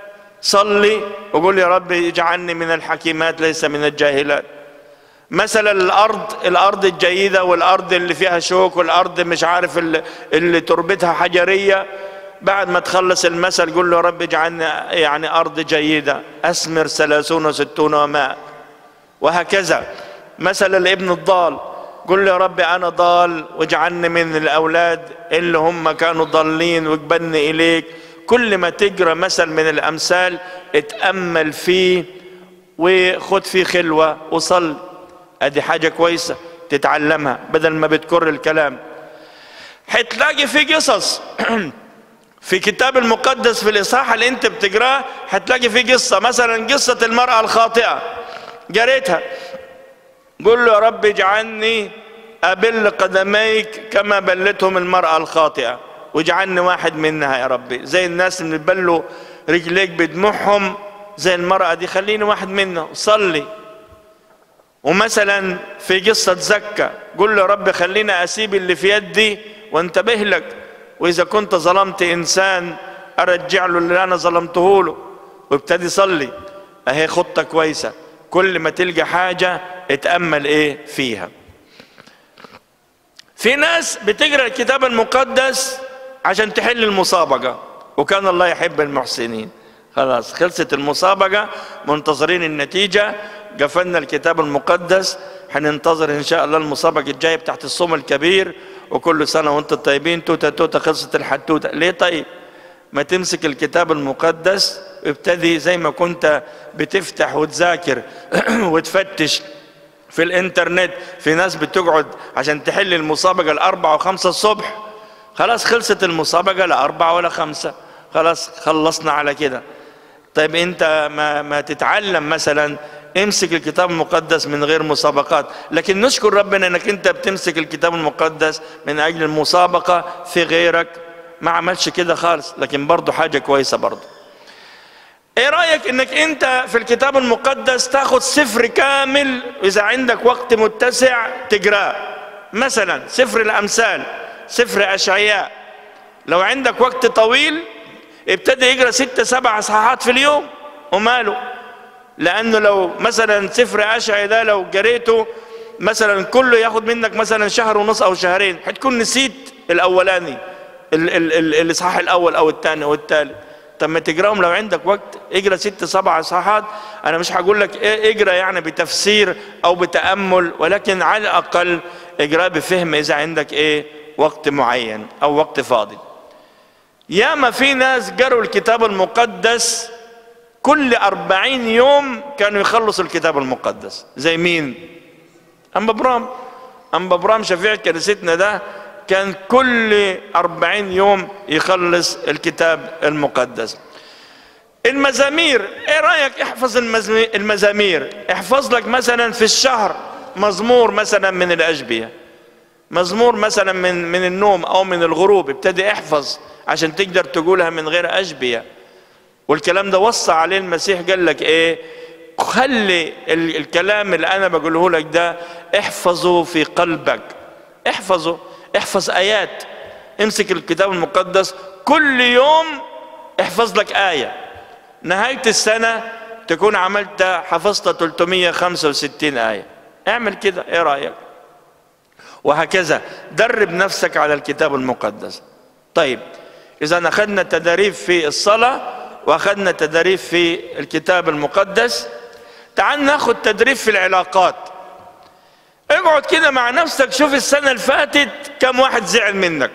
صلي وقول يا رب اجعلني من الحكيمات ليس من الجاهلات. مثلا الارض الجيدة والارض اللي فيها شوك والارض مش عارف اللي تربتها حجرية. بعد ما تخلص المثل قول له يا رب اجعلني يعني ارض جيدة اثمر 30 و60 و100. وهكذا. مثل الابن الضال. قل له يا رب انا ضال واجعلني من الاولاد اللي هم كانوا ضالين واقبلني اليك. كل ما تقرا مثل من الامثال اتامل فيه وخد فيه خلوه وصل. ادي حاجه كويسه تتعلمها بدل ما بتكر الكلام. هتلاقي في قصص في كتاب المقدس في الاصحاح اللي انت بتقراه هتلاقي في قصه. مثلا قصه المراه الخاطئه قريتها. قل له يا رب اجعلني أبل قدميك كما بلتهم المرأة الخاطئة، واجعلني واحد منها يا ربي. زي الناس اللي بلوا رجليك بدموعهم زي المرأة دي، خليني واحد منه، صلي. ومثلا في قصة زكا قل له رب خليني أسيب اللي في يدي وانتبه لك، وإذا كنت ظلمت إنسان أرجع له اللي أنا ظلمته له، وابتدي صلي. أهي خطة كويسة، كل ما تلقى حاجة اتأمل إيه فيها. في ناس بتقرأ الكتاب المقدس عشان تحل المسابقة، وكان الله يحب المحسنين. خلاص خلصت المسابقة، منتظرين النتيجة، قفلنا الكتاب المقدس، هننتظر ان شاء الله المسابقة الجاية بتاعت الصوم الكبير، وكل سنة وانتم طيبين، توتة توتة خلصت الحتوتة. ليه طيب؟ ما تمسك الكتاب المقدس ابتدي زي ما كنت بتفتح وتذاكر وتفتش في الانترنت. في ناس بتقعد عشان تحل المسابقة 4 و5 الصبح، خلاص خلصت المسابقة لا 4 ولا 5، خلاص خلصنا على كده. طيب انت ما تتعلم مثلا، امسك الكتاب المقدس من غير مسابقات. لكن نشكر ربنا انك انت بتمسك الكتاب المقدس من اجل المسابقة في غيرك ما عملش كده خالص، لكن برضو حاجة كويسة برضو. ايه رأيك انك انت في الكتاب المقدس تاخد سفر كامل، واذا عندك وقت متسع تقراه، مثلا سفر الامثال، سفر اشعياء. لو عندك وقت طويل ابتدي يقرا 6 7 اصحاحات في اليوم، وماله؟ لانه لو مثلا سفر اشعياء ده لو قريته مثلا كله ياخد منك مثلا 1.5 شهر او 2 شهر، هتكون نسيت الاولاني الاصحاح الاول او الثاني او الثالث. طب ما تقراهم لو عندك وقت، اقرا 6 7 اصحاحات. انا مش هقول لك اقرا يعني بتفسير او بتامل، ولكن على الاقل اقرا بفهم اذا عندك ايه وقت معين او وقت فاضي. ياما في ناس قروا الكتاب المقدس كل 40 يوم كانوا يخلصوا الكتاب المقدس. زي مين؟ أنبا برام شفيع كنيستنا ده كان كل 40 يوم يخلص الكتاب المقدس. المزامير، ايه رأيك احفظ المزامير؟ احفظ لك مثلا في الشهر مزمور مثلا من الأشبية، مزمور مثلا من النوم او من الغروب، ابتدي احفظ عشان تقدر تقولها من غير أشبية. والكلام ده وصى عليه المسيح، قال لك ايه؟ خلي الكلام اللي انا بقوله لك ده احفظه في قلبك، احفظه، احفظ ايات. امسك الكتاب المقدس كل يوم احفظ لك آية، نهاية السنة تكون عملت حفظت 365 آية. اعمل كده، ايه رأيك؟ وهكذا درب نفسك على الكتاب المقدس. طيب إذا أخذنا تدريب في الصلاة وأخذنا تدريب في الكتاب المقدس، تعال ناخد تدريب في العلاقات. اقعد كده مع نفسك، شوف السنة اللي فاتت كم واحد زعل منك،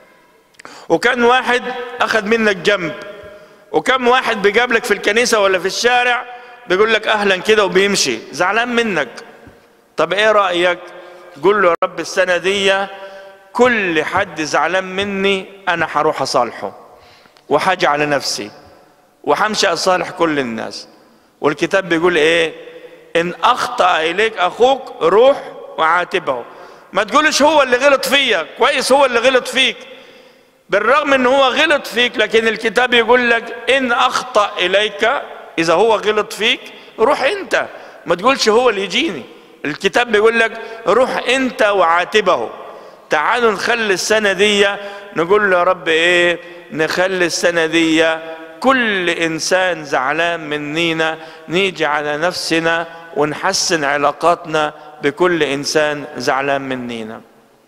وكم واحد أخذ منك جنب، وكم واحد بيقابلك في الكنيسة ولا في الشارع بيقول لك أهلا كده وبيمشي زعلان منك. طب إيه رأيك؟ قول له يا رب السنة دي كل حد زعلان مني أنا هروح أصالحه، وحاجة على نفسي، وحمشي أصالح كل الناس. والكتاب بيقول إيه؟ إن أخطأ إليك أخوك روح وعاتبه. ما تقولش هو اللي غلط فيك، كويس هو اللي غلط فيك، بالرغم إن هو غلط فيك، لكن الكتاب يقول لك إن أخطأ إليك، إذا هو غلط فيك روح أنت، ما تقولش هو اللي يجيني. الكتاب بيقول لك روح أنت وعاتبه. تعالوا نخلي السنة دي نقول له يا رب إيه؟ نخلي السنة دي كل إنسان زعلان منينا نيجي على نفسنا ونحسن علاقاتنا بكل إنسان زعلان منينا.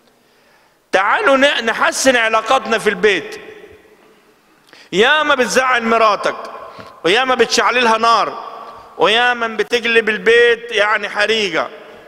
تعالوا نحسن علاقاتنا في البيت. ياما بتزعل مراتك، وياما بتشعللها نار، وياما بتقلب البيت يعني حريقة.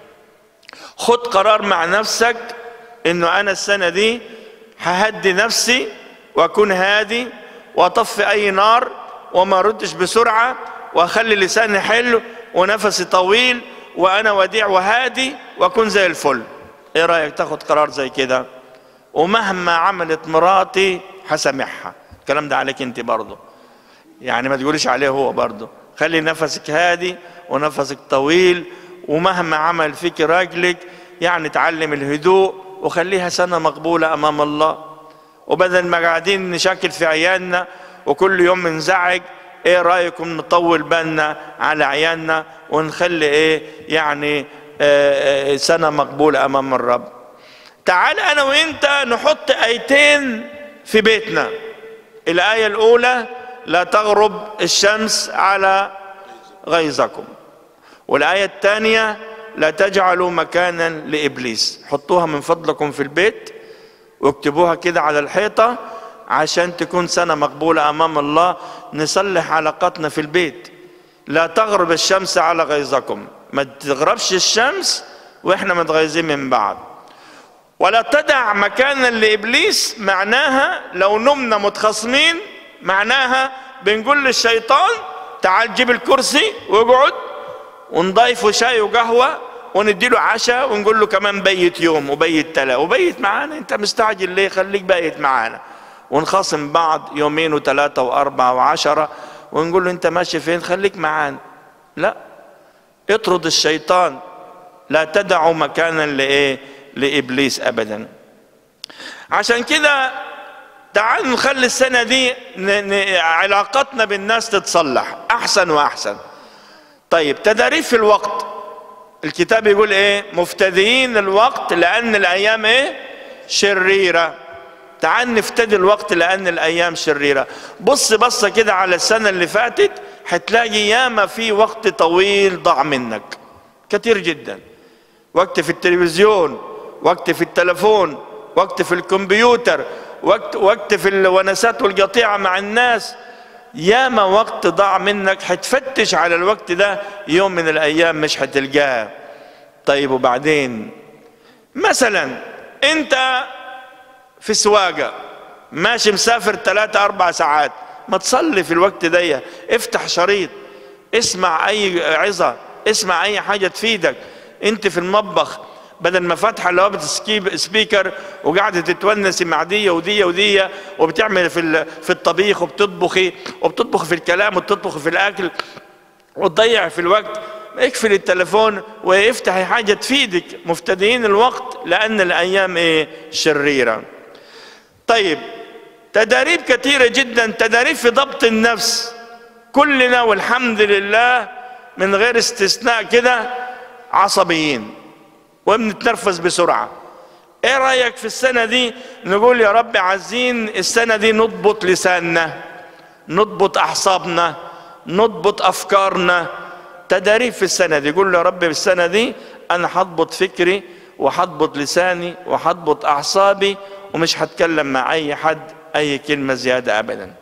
خد قرار مع نفسك إنه أنا السنة دي ههدي نفسي وأكون هادي، وأطفي أي نار، وما ردش بسرعة، وأخلي لساني حلو ونفسي طويل، وأنا وديع وهادي، وأكون زي الفل. إيه رأيك تاخد قرار زي كده؟ ومهما عملت مراتي هسامحها. الكلام ده عليك أنت برضه، يعني ما تقوليش عليه هو برضه. خلي نفسك هادي ونفسك طويل، ومهما عمل فيك راجلك يعني تعلم الهدوء، وخليها سنة مقبولة أمام الله. وبدل ما قاعدين نشاكل في عيالنا وكل يوم نزعج، ايه رأيكم نطول بالنا على عيالنا ونخلي ايه يعني سنة مقبولة امام الرب. تعال انا وانت نحط ايتين في بيتنا. الآية الاولى لا تغرب الشمس على غيظكم، والآية الثانية لا تجعلوا مكانا لإبليس. حطوها من فضلكم في البيت واكتبوها كده على الحيطة عشان تكون سنة مقبولة أمام الله. نصلح علاقتنا في البيت. لا تغرب الشمس على غيظكم، ما تغربش الشمس وإحنا متغيظين من بعض. ولا تدع مكانا لإبليس، معناها لو نمنا متخاصمين معناها بنقول للشيطان تعال جيب الكرسي واقعد، ونضيفه شاي وقهوة ونديله عشاء ونقول له كمان بيت يوم وبيت تلا وبيت معانا. انت مستعجل ليه؟ خليك بيت معانا. ونخاصم بعض يومين وثلاثة وأربعة وعشرة ونقول له انت ماشي فين؟ خليك معانا. لا، اطرد الشيطان. لا تدعوا مكانا لإبليس أبدا. عشان كده تعالوا نخلي السنة دي علاقتنا بالناس تتصلح أحسن وأحسن. طيب، تداريب في الوقت. الكتاب يقول ايه؟ مفتديين الوقت لأن الأيام ايه؟ شريرة. تعال نفتدي الوقت لأن الأيام شريرة. بص بصة كده على السنة اللي فاتت، هتلاقي ياما في وقت طويل ضاع منك كتير جدا. وقت في التلفزيون، وقت في التلفون، وقت في الكمبيوتر، وقت في الونسات والقطيعة مع الناس. ياما وقت ضاع منك، هتفتش على الوقت ده يوم من الأيام مش هتلقاه. طيب وبعدين؟ مثلا انت في سواقة ماشي مسافر 3-4 ساعات، ما تصلي في الوقت ده. افتح شريط، اسمع اي عظة، اسمع اي حاجة تفيدك. انت في المطبخ بدل ما فاتحه لوابة سبيكر وقاعدة تتونسي مع دي ودي ودي وبتعمل في الطبيخ وبتطبخي في الكلام وبتطبخي في الاكل وتضيع في الوقت، اقفل التليفون وافتحي حاجة تفيدك. مفتدين الوقت لأن الأيام ايه؟ شريرة. طيب، تداريب كثيرة جدا. تداريب في ضبط النفس. كلنا والحمد لله من غير استثناء كده عصبيين وبنتنرفز بسرعة. ايه رأيك في السنة دي نقول يا رب عايزين السنة دي نضبط لساننا، نضبط أعصابنا، نضبط أفكارنا. تداريب في السنة دي. قول له يا رب في السنة دي أنا هضبط فكري وهضبط لساني وهضبط أعصابي ومش هتكلم مع أي حد أي كلمة زيادة أبدا.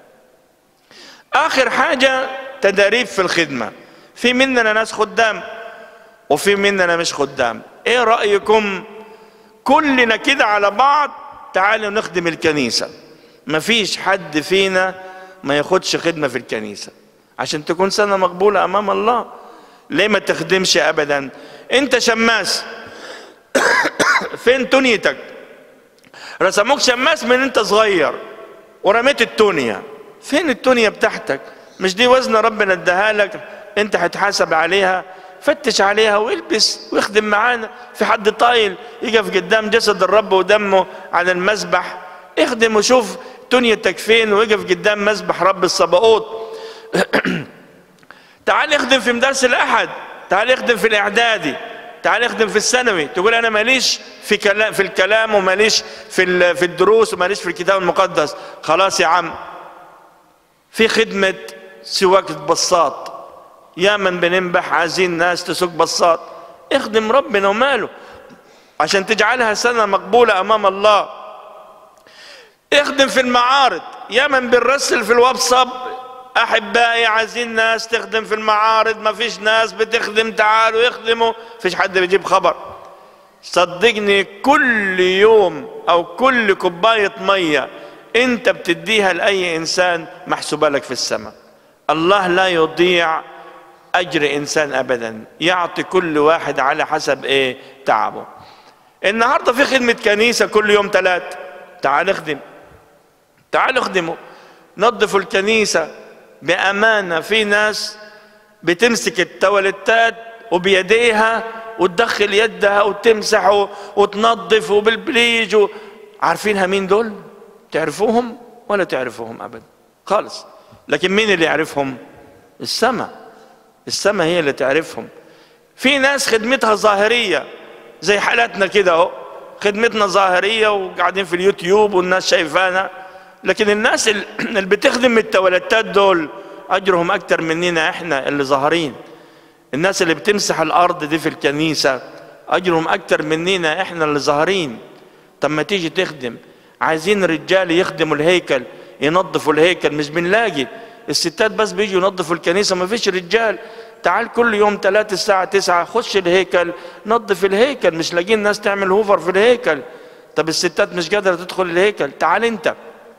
آخر حاجة تداريب في الخدمة. في مننا ناس خدام وفي مننا مش خدام. ايه رأيكم كلنا كده على بعض تعالوا نخدم الكنيسة؟ مفيش حد فينا ما ياخدش خدمة في الكنيسة عشان تكون سنة مقبولة أمام الله. ليه ما تخدمش أبدا؟ انت شماس فين تونيتك؟ رسموك شماس من انت صغير ورميت التونية. فين التونية بتاعتك؟ مش دي وزن ربنا اداها لك؟ انت هتحاسب عليها. فتش عليها والبس واخدم معانا. في حد طايل يقف قدام جسد الرب ودمه على المذبح؟ اخدم وشوف تونيتك فين ويقف قدام مذبح رب الصباؤوت. تعال اخدم في مدارس الأحد، تعال اخدم في الإعدادي، تعال اخدم في الثانوي. تقول أنا ماليش في الكلام وماليش في الدروس وماليش في الكتاب المقدس. خلاص يا عم، في خدمة سواقة بساط. يا من بننبح عايزين ناس تسوق بساط. اخدم ربنا وماله عشان تجعلها سنة مقبولة أمام الله. اخدم في المعارض. يا من بنرسل في الواتساب أحبائي عايزين ناس تخدم في المعارض، ما فيش ناس بتخدم، تعالوا يخدموا. فيش حد بيجيب خبر. صدقني كل يوم أو كل كوباية مية انت بتديها لأي إنسان محسوبة لك في السماء. الله لا يضيع أجر إنسان أبدا، يعطي كل واحد على حسب إيه تعبه. النهاردة في خدمة كنيسة كل يوم 3. تعال اخدم، تعالوا اخدموا. نظفوا الكنيسة بأمانة. في ناس بتمسك التواليتات وبيديها وتدخل يدها وتمسح وتنظف وبالبليج عارفينها مين دول؟ تعرفوهم ولا تعرفوهم أبدا خالص. لكن مين اللي يعرفهم؟ السماء هي اللي تعرفهم. في ناس خدمتها ظاهرية زي حالاتنا كده اهو، خدمتنا ظاهرية وقاعدين في اليوتيوب والناس شايفانا، لكن الناس اللي بتخدم التوالتات دول أجرهم أكتر مننا احنا اللي ظاهرين. الناس اللي بتمسح الأرض دي في الكنيسة أجرهم أكتر مننا احنا اللي ظاهرين. طب ما تيجي تخدم، عايزين رجال يخدموا الهيكل، ينظفوا الهيكل، مش بنلاقي. الستات بس بيجوا ينظفوا الكنيسة، ما فيش رجال. تعال كل يوم 3 الساعة 9 خش الهيكل نظف الهيكل، مش لاقيين ناس تعمل هوفر في الهيكل. طب الستات مش قادرة تدخل الهيكل، تعال انت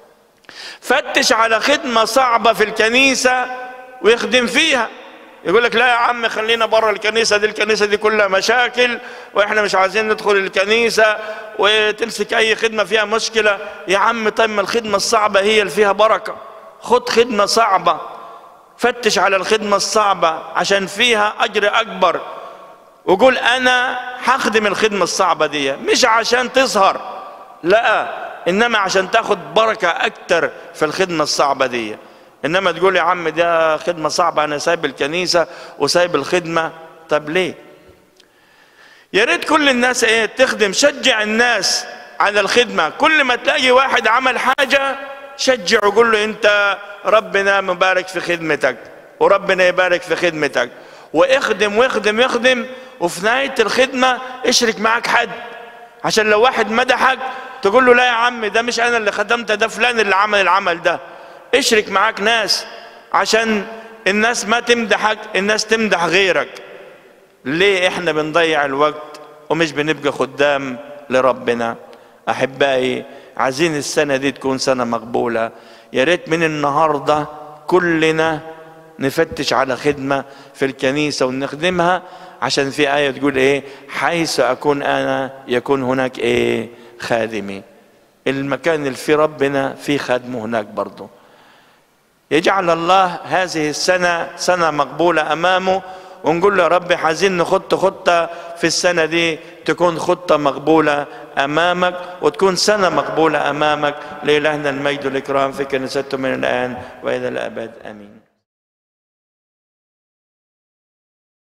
فتش على خدمة صعبة في الكنيسة ويخدم فيها. يقول لك لا يا عم خلينا بره الكنيسة دي، الكنيسة دي كلها مشاكل واحنا مش عايزين ندخل الكنيسة، وتمسك اي خدمة فيها مشكلة. يا عم طيب ما الخدمة الصعبة هي اللي فيها بركة، خد خدمة صعبة، فتش على الخدمة الصعبة عشان فيها أجر أكبر، وقول أنا هخدم الخدمة الصعبة دي، مش عشان تظهر، لا، إنما عشان تاخد بركة أكتر في الخدمة الصعبة دي. إنما تقول يا عم ده خدمة صعبة أنا سايب الكنيسة وسايب الخدمة، طب ليه؟ يا ريت كل الناس تخدم، شجع الناس على الخدمة. كل ما تلاقي واحد عمل حاجة شجع وقول له انت ربنا مبارك في خدمتك وربنا يبارك في خدمتك، واخدم واخدم واخدم، وفي نهاية الخدمة اشرك معك حد، عشان لو واحد مدحك تقول له لا يا عم ده مش انا اللي خدمت، ده فلان اللي عمل العمل ده. اشرك معك ناس عشان الناس ما تمدحك، الناس تمدح غيرك. ليه احنا بنضيع الوقت ومش بنبقى خدام لربنا؟ احبائي عايزين السنة دي تكون سنة مقبولة. يا ريت من النهاردة كلنا نفتش على خدمة في الكنيسة ونخدمها، عشان في آية تقول ايه؟ حيث أكون أنا يكون هناك ايه؟ خادمي. المكان اللي في ربنا في خادمه هناك برضه. يجعل الله هذه السنة سنة مقبولة أمامه، ونقول له يا رب عايزين نخط خطة في السنة دي تكون خطة مقبولة أمامك، وتكون سنة مقبولة أمامك. لإلهنا المجد والإكرام في كنيسته من الآن وإلى الأبد، آمين.